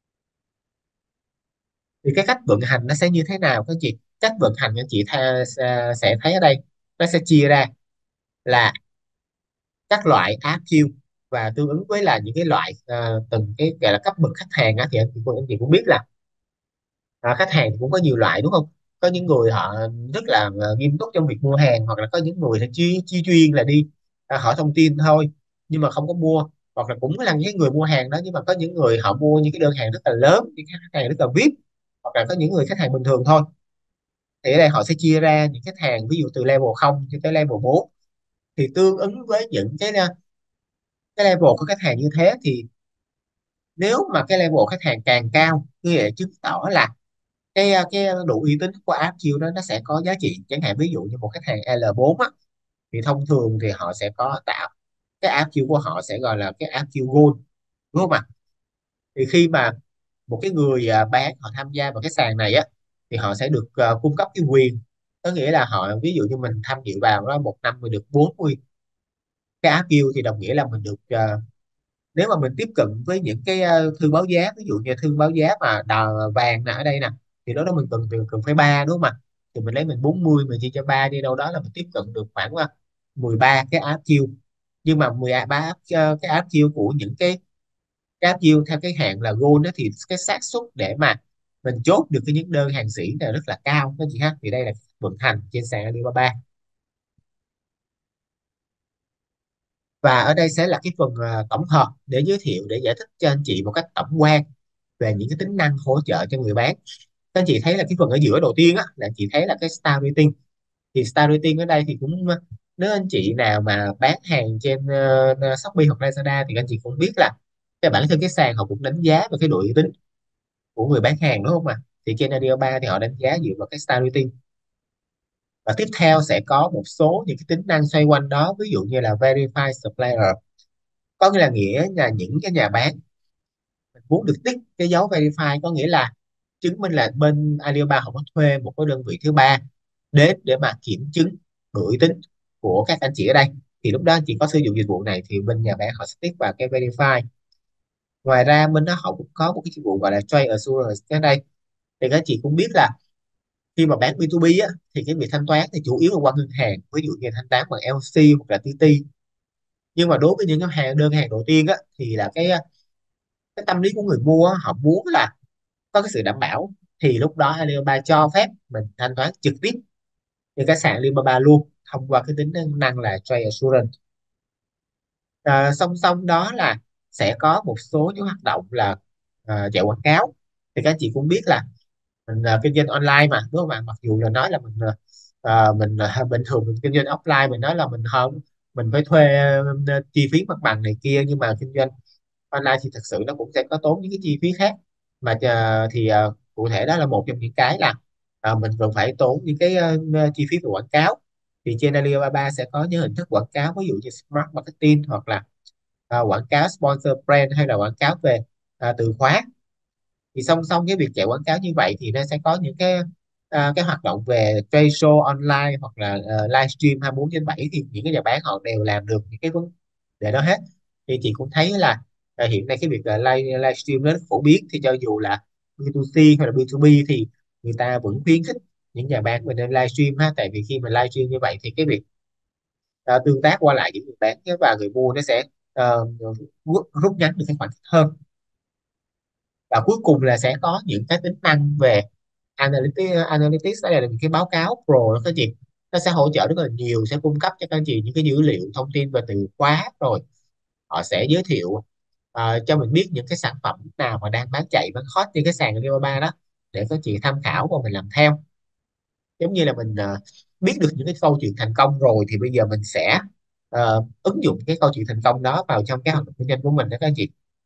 Thì cái cách vận hành nó sẽ như thế nào các chị? Cách vận hành anh chị tha, sẽ sẽ thấy ở đây, nó sẽ chia ra là các loại app chiêu, và tương ứng với là những cái loại ờ, từng cái gọi là cấp bậc khách hàng á, thì anh chị, anh chị cũng biết là à, khách hàng thì cũng có nhiều loại đúng không? Có những người họ rất là ờ, nghiêm túc trong việc mua hàng, hoặc là có những người thì chi, chi chuyên là đi à, hỏi thông tin thôi nhưng mà không có mua, hoặc là cũng là những người mua hàng đó, nhưng mà có những người họ mua những cái đơn hàng rất là lớn, những cái khách hàng rất là vi ai pi, hoặc là có những người khách hàng bình thường thôi. Thì ở đây họ sẽ chia ra những khách hàng ví dụ từ level không cho tới level bốn. Thì tương ứng với những cái ờ, cái level của khách hàng như thế, thì nếu mà cái level khách hàng càng cao, nghĩa là chứng tỏ là cái ờ, cái độ uy tín của app chiêu đó nó sẽ có giá trị. Chẳng hạn ví dụ như một khách hàng L bốn á, thì thông thường thì họ sẽ có tạo cái app chiêu của họ sẽ gọi là cái app chiêu Gold, đúng không ạ? Thì khi mà một cái người à, bán họ tham gia vào cái sàn này á, thì họ sẽ được à, cung cấp cái quyền. Có nghĩa là họ, ví dụ như mình tham dự vào đó, một năm mình được bốn mươi cái app chiêu, thì đồng nghĩa là mình được à, nếu mà mình tiếp cận với những cái ờ, thư báo giá, ví dụ như thư báo giá mà đào vàng nè ở đây nè, thì đó đó mình cần cần cần phải ba, đúng không ạ? Thì mình lấy mình bốn mươi mình chia cho ba đi, đâu đó là mình tiếp cận được khoảng ờ, mười ba cái áp chiêu. Nhưng mà mười ba áp ờ, cái áp chiêu của những cái cái áp chiêu theo cái hạn là gold đó, thì cái xác suất để mà mình chốt được cái những đơn hàng sĩ là rất là cao đó chị ha. Thì đây là vận hành trên sàn Alibaba. Và ở đây sẽ là cái phần ờ, tổng hợp để giới thiệu, để giải thích cho anh chị một cách tổng quan về những cái tính năng hỗ trợ cho người bán. Các anh chị thấy là cái phần ở giữa đầu tiên á, là anh chị thấy là cái star rating. Thì star rating ở đây thì cũng ờ, nếu anh chị nào mà bán hàng trên ờ, Shopee hoặc Lazada thì anh chị cũng biết là cái bản thân cái sàn họ cũng đánh giá về cái độ uy tín của người bán hàng, đúng không ạ? Thì trên Alibaba thì họ đánh giá dựa vào cái star rating. Và tiếp theo sẽ có một số những cái tính năng xoay quanh đó, ví dụ như là verify supplier. Có nghĩa là nghĩa là những cái nhà bán muốn được tích cái dấu verify, có nghĩa là chứng minh là bên Alibaba họ có thuê một cái đơn vị thứ ba đến để mà kiểm chứng độ uy tín của các anh chị ở đây. Thì lúc đó anh chị có sử dụng dịch vụ này thì bên nhà bán họ sẽ tích vào cái verify. Ngoài ra bên đó họ cũng có một cái dịch vụ gọi là trade assurance ở đây. Thì các anh chị cũng biết là khi mà bán bê hai bê á, thì cái việc thanh toán thì chủ yếu là qua ngân hàng, ví dụ như thanh toán bằng lờ xê hoặc là tê tê. Nhưng mà đối với những cái hàng đơn hàng đầu tiên á, thì là cái cái tâm lý của người mua á, họ muốn là có cái sự đảm bảo. Thì lúc đó Alibaba cho phép mình thanh toán trực tiếp trên cái sàn Alibaba luôn, thông qua cái tính năng là Trade Assurance. À, song song đó là sẽ có một số những hoạt động là à, chạy quảng cáo. Thì các anh chị cũng biết là mình à, kinh doanh online mà, đúng không ạ? Mặc dù là nói là mình à, mình à, bình thường mình kinh doanh offline mình nói là mình không, mình phải thuê ờ, chi phí mặt bằng này kia, nhưng mà kinh doanh online thì thật sự nó cũng sẽ có tốn những cái chi phí khác. Mà ờ, thì ờ, cụ thể đó là một trong những cái là ờ, mình cần phải tốn những cái ờ, chi phí về quảng cáo. Thì trên Alibaba sẽ có những hình thức quảng cáo, ví dụ như Smart Marketing, hoặc là ờ, quảng cáo sponsor brand, hay là quảng cáo về à, từ khóa. Thì song song cái việc chạy quảng cáo như vậy thì nó sẽ có những cái à, cái hoạt động về trade show online hoặc là uh, livestream hai mươi bốn trên bảy, thì những cái nhà bán họ đều làm được những cái vấn đề đó hết. Thì chị cũng thấy là à, hiện nay cái việc là live livestream nó rất phổ biến, thì cho dù là bê hai xê hay là bê hai bê thì người ta vẫn khuyến khích những nhà bán mình nên livestream ha, tại vì khi mà livestream như vậy thì cái việc à, tương tác qua lại giữa người bán và người mua nó sẽ ờ, rút rút ngắn được cái khoảng cách hơn. Và cuối cùng là sẽ có những cái tính năng về analytics analytics đó là những cái báo cáo pro đó các anh chị. Nó sẽ hỗ trợ rất là nhiều, sẽ cung cấp cho các anh chị những cái dữ liệu thông tin về từ khóa, rồi họ sẽ giới thiệu ờ, cho mình biết những cái sản phẩm nào mà đang bán chạy bán hot trên cái sàn Alibaba đó, để các chị tham khảo và mình làm theo. Giống như là mình ờ, biết được những cái câu chuyện thành công rồi thì bây giờ mình sẽ ờ, ứng dụng cái câu chuyện thành công đó vào trong cái hoạt động kinh doanh của mình đó các anh chị.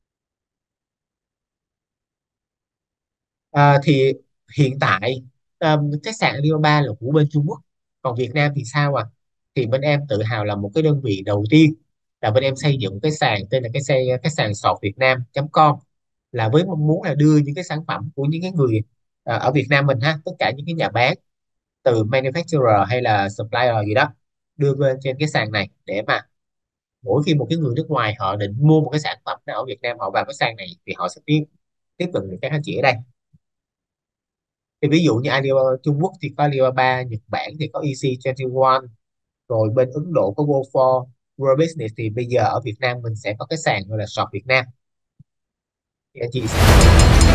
À, thì hiện tại um, khách sạn Alibaba là của bên Trung Quốc, còn Việt Nam thì sao à? Thì bên em tự hào là một cái đơn vị đầu tiên là bên em xây dựng cái sàn tên là cái xây cái sàn sọt việt nam chấm com, là với mong muốn là đưa những cái sản phẩm của những cái người à, ở Việt Nam mình ha, tất cả những cái nhà bán từ manufacturer hay là supplier gì đó, đưa lên trên cái sàn này, để mà mỗi khi một cái người nước ngoài họ định mua một cái sản phẩm nào ở Việt Nam, họ vào cái sàn này thì họ sẽ tiếp tiếp cận được các anh chị ở đây. Thì ví dụ như Alibaba Trung Quốc thì có Alibaba, Nhật Bản thì có e xê hai mươi mốt, rồi bên Ấn Độ có Go for World Business, thì bây giờ ở Việt Nam mình sẽ có cái sàn gọi là Shop Việt Nam. Thì anh chị sẽ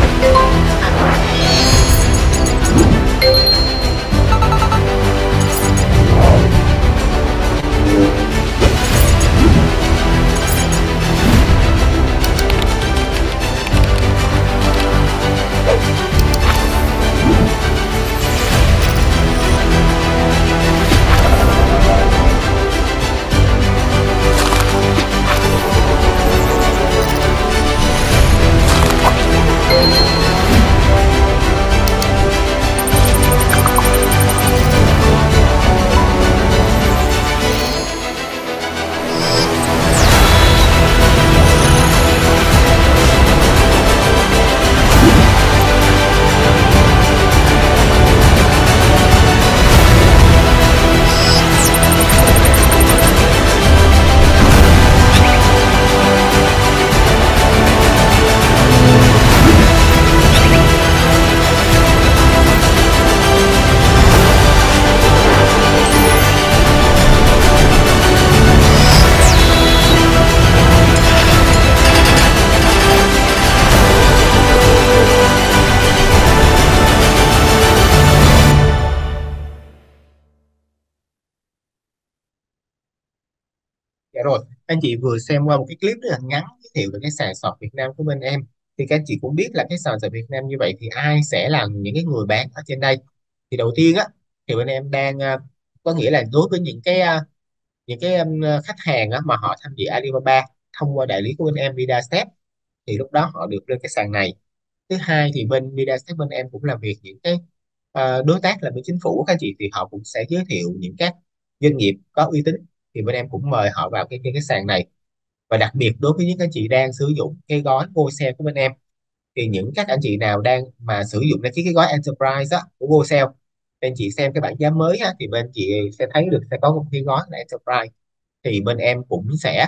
dạ rồi, anh chị vừa xem qua một cái clip rất là ngắn giới thiệu về cái sàn sọt Việt Nam của bên em. Thì các anh chị cũng biết là cái sàn sọt Việt Nam như vậy thì ai sẽ là những cái người bán ở trên đây. Thì đầu tiên á, thì bên em đang à, có nghĩa là đối với những cái à, những cái um, khách hàng á, mà họ tham dự Alibaba thông qua đại lý của bên em VidaStep, thì lúc đó họ được lên cái sàn này. Thứ hai thì bên VidaStep bên em cũng làm việc những cái ờ, đối tác là bên chính phủ các anh chị, thì họ cũng sẽ giới thiệu những các doanh nghiệp có uy tín, thì bên em cũng mời họ vào cái cái, cái sàn này. Và đặc biệt đối với những anh chị đang sử dụng cái gói GoSale của bên em, thì những các anh chị nào đang mà sử dụng cái cái gói Enterprise á, của GoSale, anh chị xem cái bảng giá mới á, thì bên chị sẽ thấy được sẽ có một cái gói là Enterprise, thì bên em cũng sẽ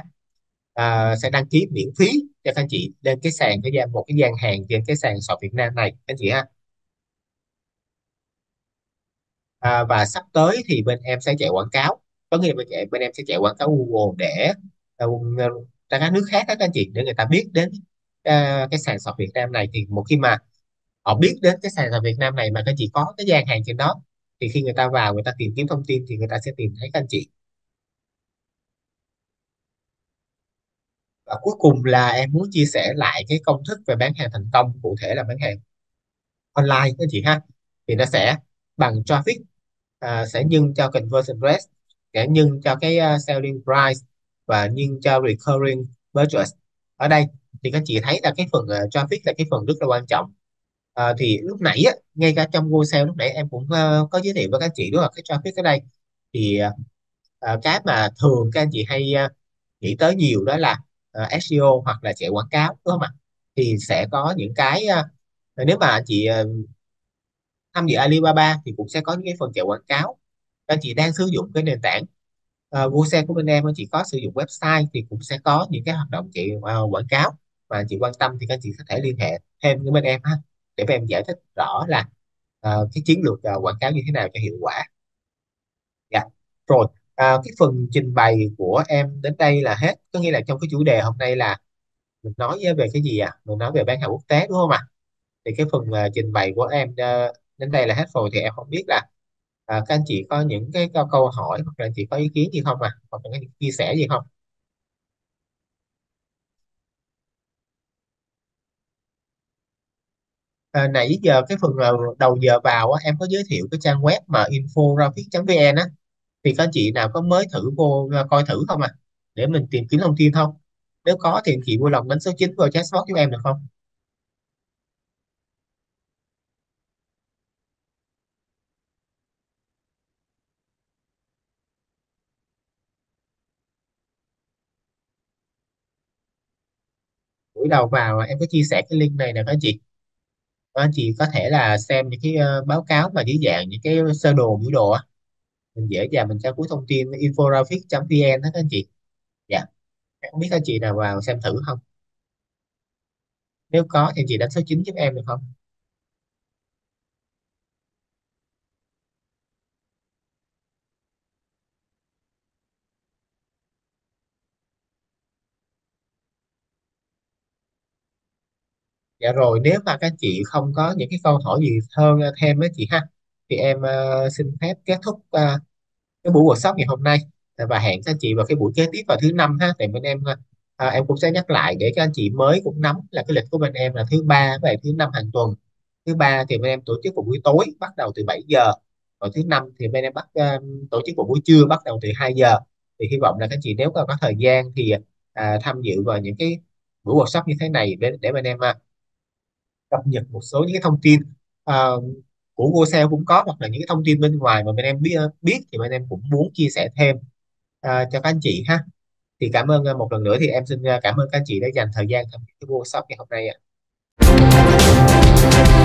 à, sẽ đăng ký miễn phí cho các anh chị lên cái sàn cái gian một cái gian hàng trên cái sàn shop Việt Nam này anh chị ha. À, và sắp tới thì bên em sẽ chạy quảng cáo, có nghĩa là bên, chạy, bên em sẽ chạy quảng cáo Google để uh, ra các nước khác đó các anh chị, để người ta biết đến à, cái sàn shop Việt Nam này. Thì một khi mà họ biết đến cái sàn shop Việt Nam này mà các anh chị có cái gian hàng trên đó, thì khi người ta vào người ta tìm kiếm thông tin thì người ta sẽ tìm thấy các anh chị. Và cuối cùng là em muốn chia sẻ lại cái công thức về bán hàng thành công, cụ thể là bán hàng online các chị ha. Thì nó sẽ bằng traffic, à, sẽ nhân cho conversion rate, sẽ nhân cho cái uh, selling price, và nhân cho recurring purchase. Ở đây thì các chị thấy là cái phần uh, traffic là cái phần rất là quan trọng. À, thì lúc nãy á, ngay cả trong Go Sale lúc nãy em cũng uh, có giới thiệu với các chị, đó là cái traffic ở đây. Thì uh, uh, cái mà thường các anh chị hay uh, nghĩ tới nhiều đó là uh, ét i ô hoặc là chạy quảng cáo, đúng không ạ? thì sẽ có những cái ờ, nếu mà anh chị ờ, tham dự Alibaba thì cũng sẽ có những cái phần chạy quảng cáo. Các anh chị đang sử dụng cái nền tảng uh, GoSale của bên em, anh chị có sử dụng website thì cũng sẽ có những cái hoạt động chạy ờ, quảng cáo mà anh chị quan tâm thì các anh chị có thể liên hệ thêm với bên em ha, để bên em giải thích rõ là ờ, cái chiến lược ờ, quảng cáo như thế nào cho hiệu quả. Dạ. Rồi, à, cái phần trình bày của em đến đây là hết. Có nghĩa là trong cái chủ đề hôm nay là mình nói về cái gì à? Mình nói về bán hàng quốc tế đúng không ạ? Thì cái phần à, trình bày của em à, đến đây là hết rồi, thì em không biết là à, các anh chị có những cái câu, câu hỏi hoặc là anh chị có ý kiến gì không à? Hoặc là có những chia sẻ gì không? À, nãy giờ cái phần à, đầu giờ vào á, em có giới thiệu cái trang web mà infographic chấm vn á, thì các anh chị nào có mới thử vô à, coi thử không à? Để mình tìm kiếm thông tin không? Nếu có thì anh chị vui lòng đánh số chín vào chatbot giúp em được không? Buổi đầu vào em có chia sẻ cái link này nè các anh chị. Các anh chị có thể là xem những cái ờ, báo cáo mà dưới dạng những cái sơ đồ biểu đồ á, mình dễ dàng mình tra cứu thông tin infographic chấm vn đó các anh chị. Dạ, em không biết các anh chị nào vào xem thử không? Nếu có thì anh chị đánh số chín giúp em được không? Dạ rồi, nếu mà các anh chị không có những cái câu hỏi gì hơn ờ, thêm á chị ha, thì em ờ, xin phép kết thúc ờ, cái buổi workshop ngày hôm nay. Ờ, và hẹn các anh chị vào cái buổi kế tiếp vào thứ năm ha, để bên em ờ, à, em cũng sẽ nhắc lại để các anh chị mới cũng nắm là cái lịch của bên em là thứ ba và thứ năm hàng tuần. Thứ ba thì bên em tổ chức vào buổi tối bắt đầu từ bảy giờ, còn thứ năm thì bên em bắt ờ, tổ chức vào buổi trưa bắt đầu từ hai giờ. Thì hy vọng là các anh chị nếu mà có thời gian thì à, tham dự vào những cái buổi workshop như thế này để để bên em à, cập nhật một số những cái thông tin ờ, của GoSale cũng có, hoặc là những cái thông tin bên ngoài mà bên em biết biết thì bên em cũng muốn chia sẻ thêm ờ, cho các anh chị ha. Thì cảm ơn ờ, một lần nữa thì em xin ờ, cảm ơn các anh chị đã dành thời gian tham gia cái workshop ngày hôm nay ạ.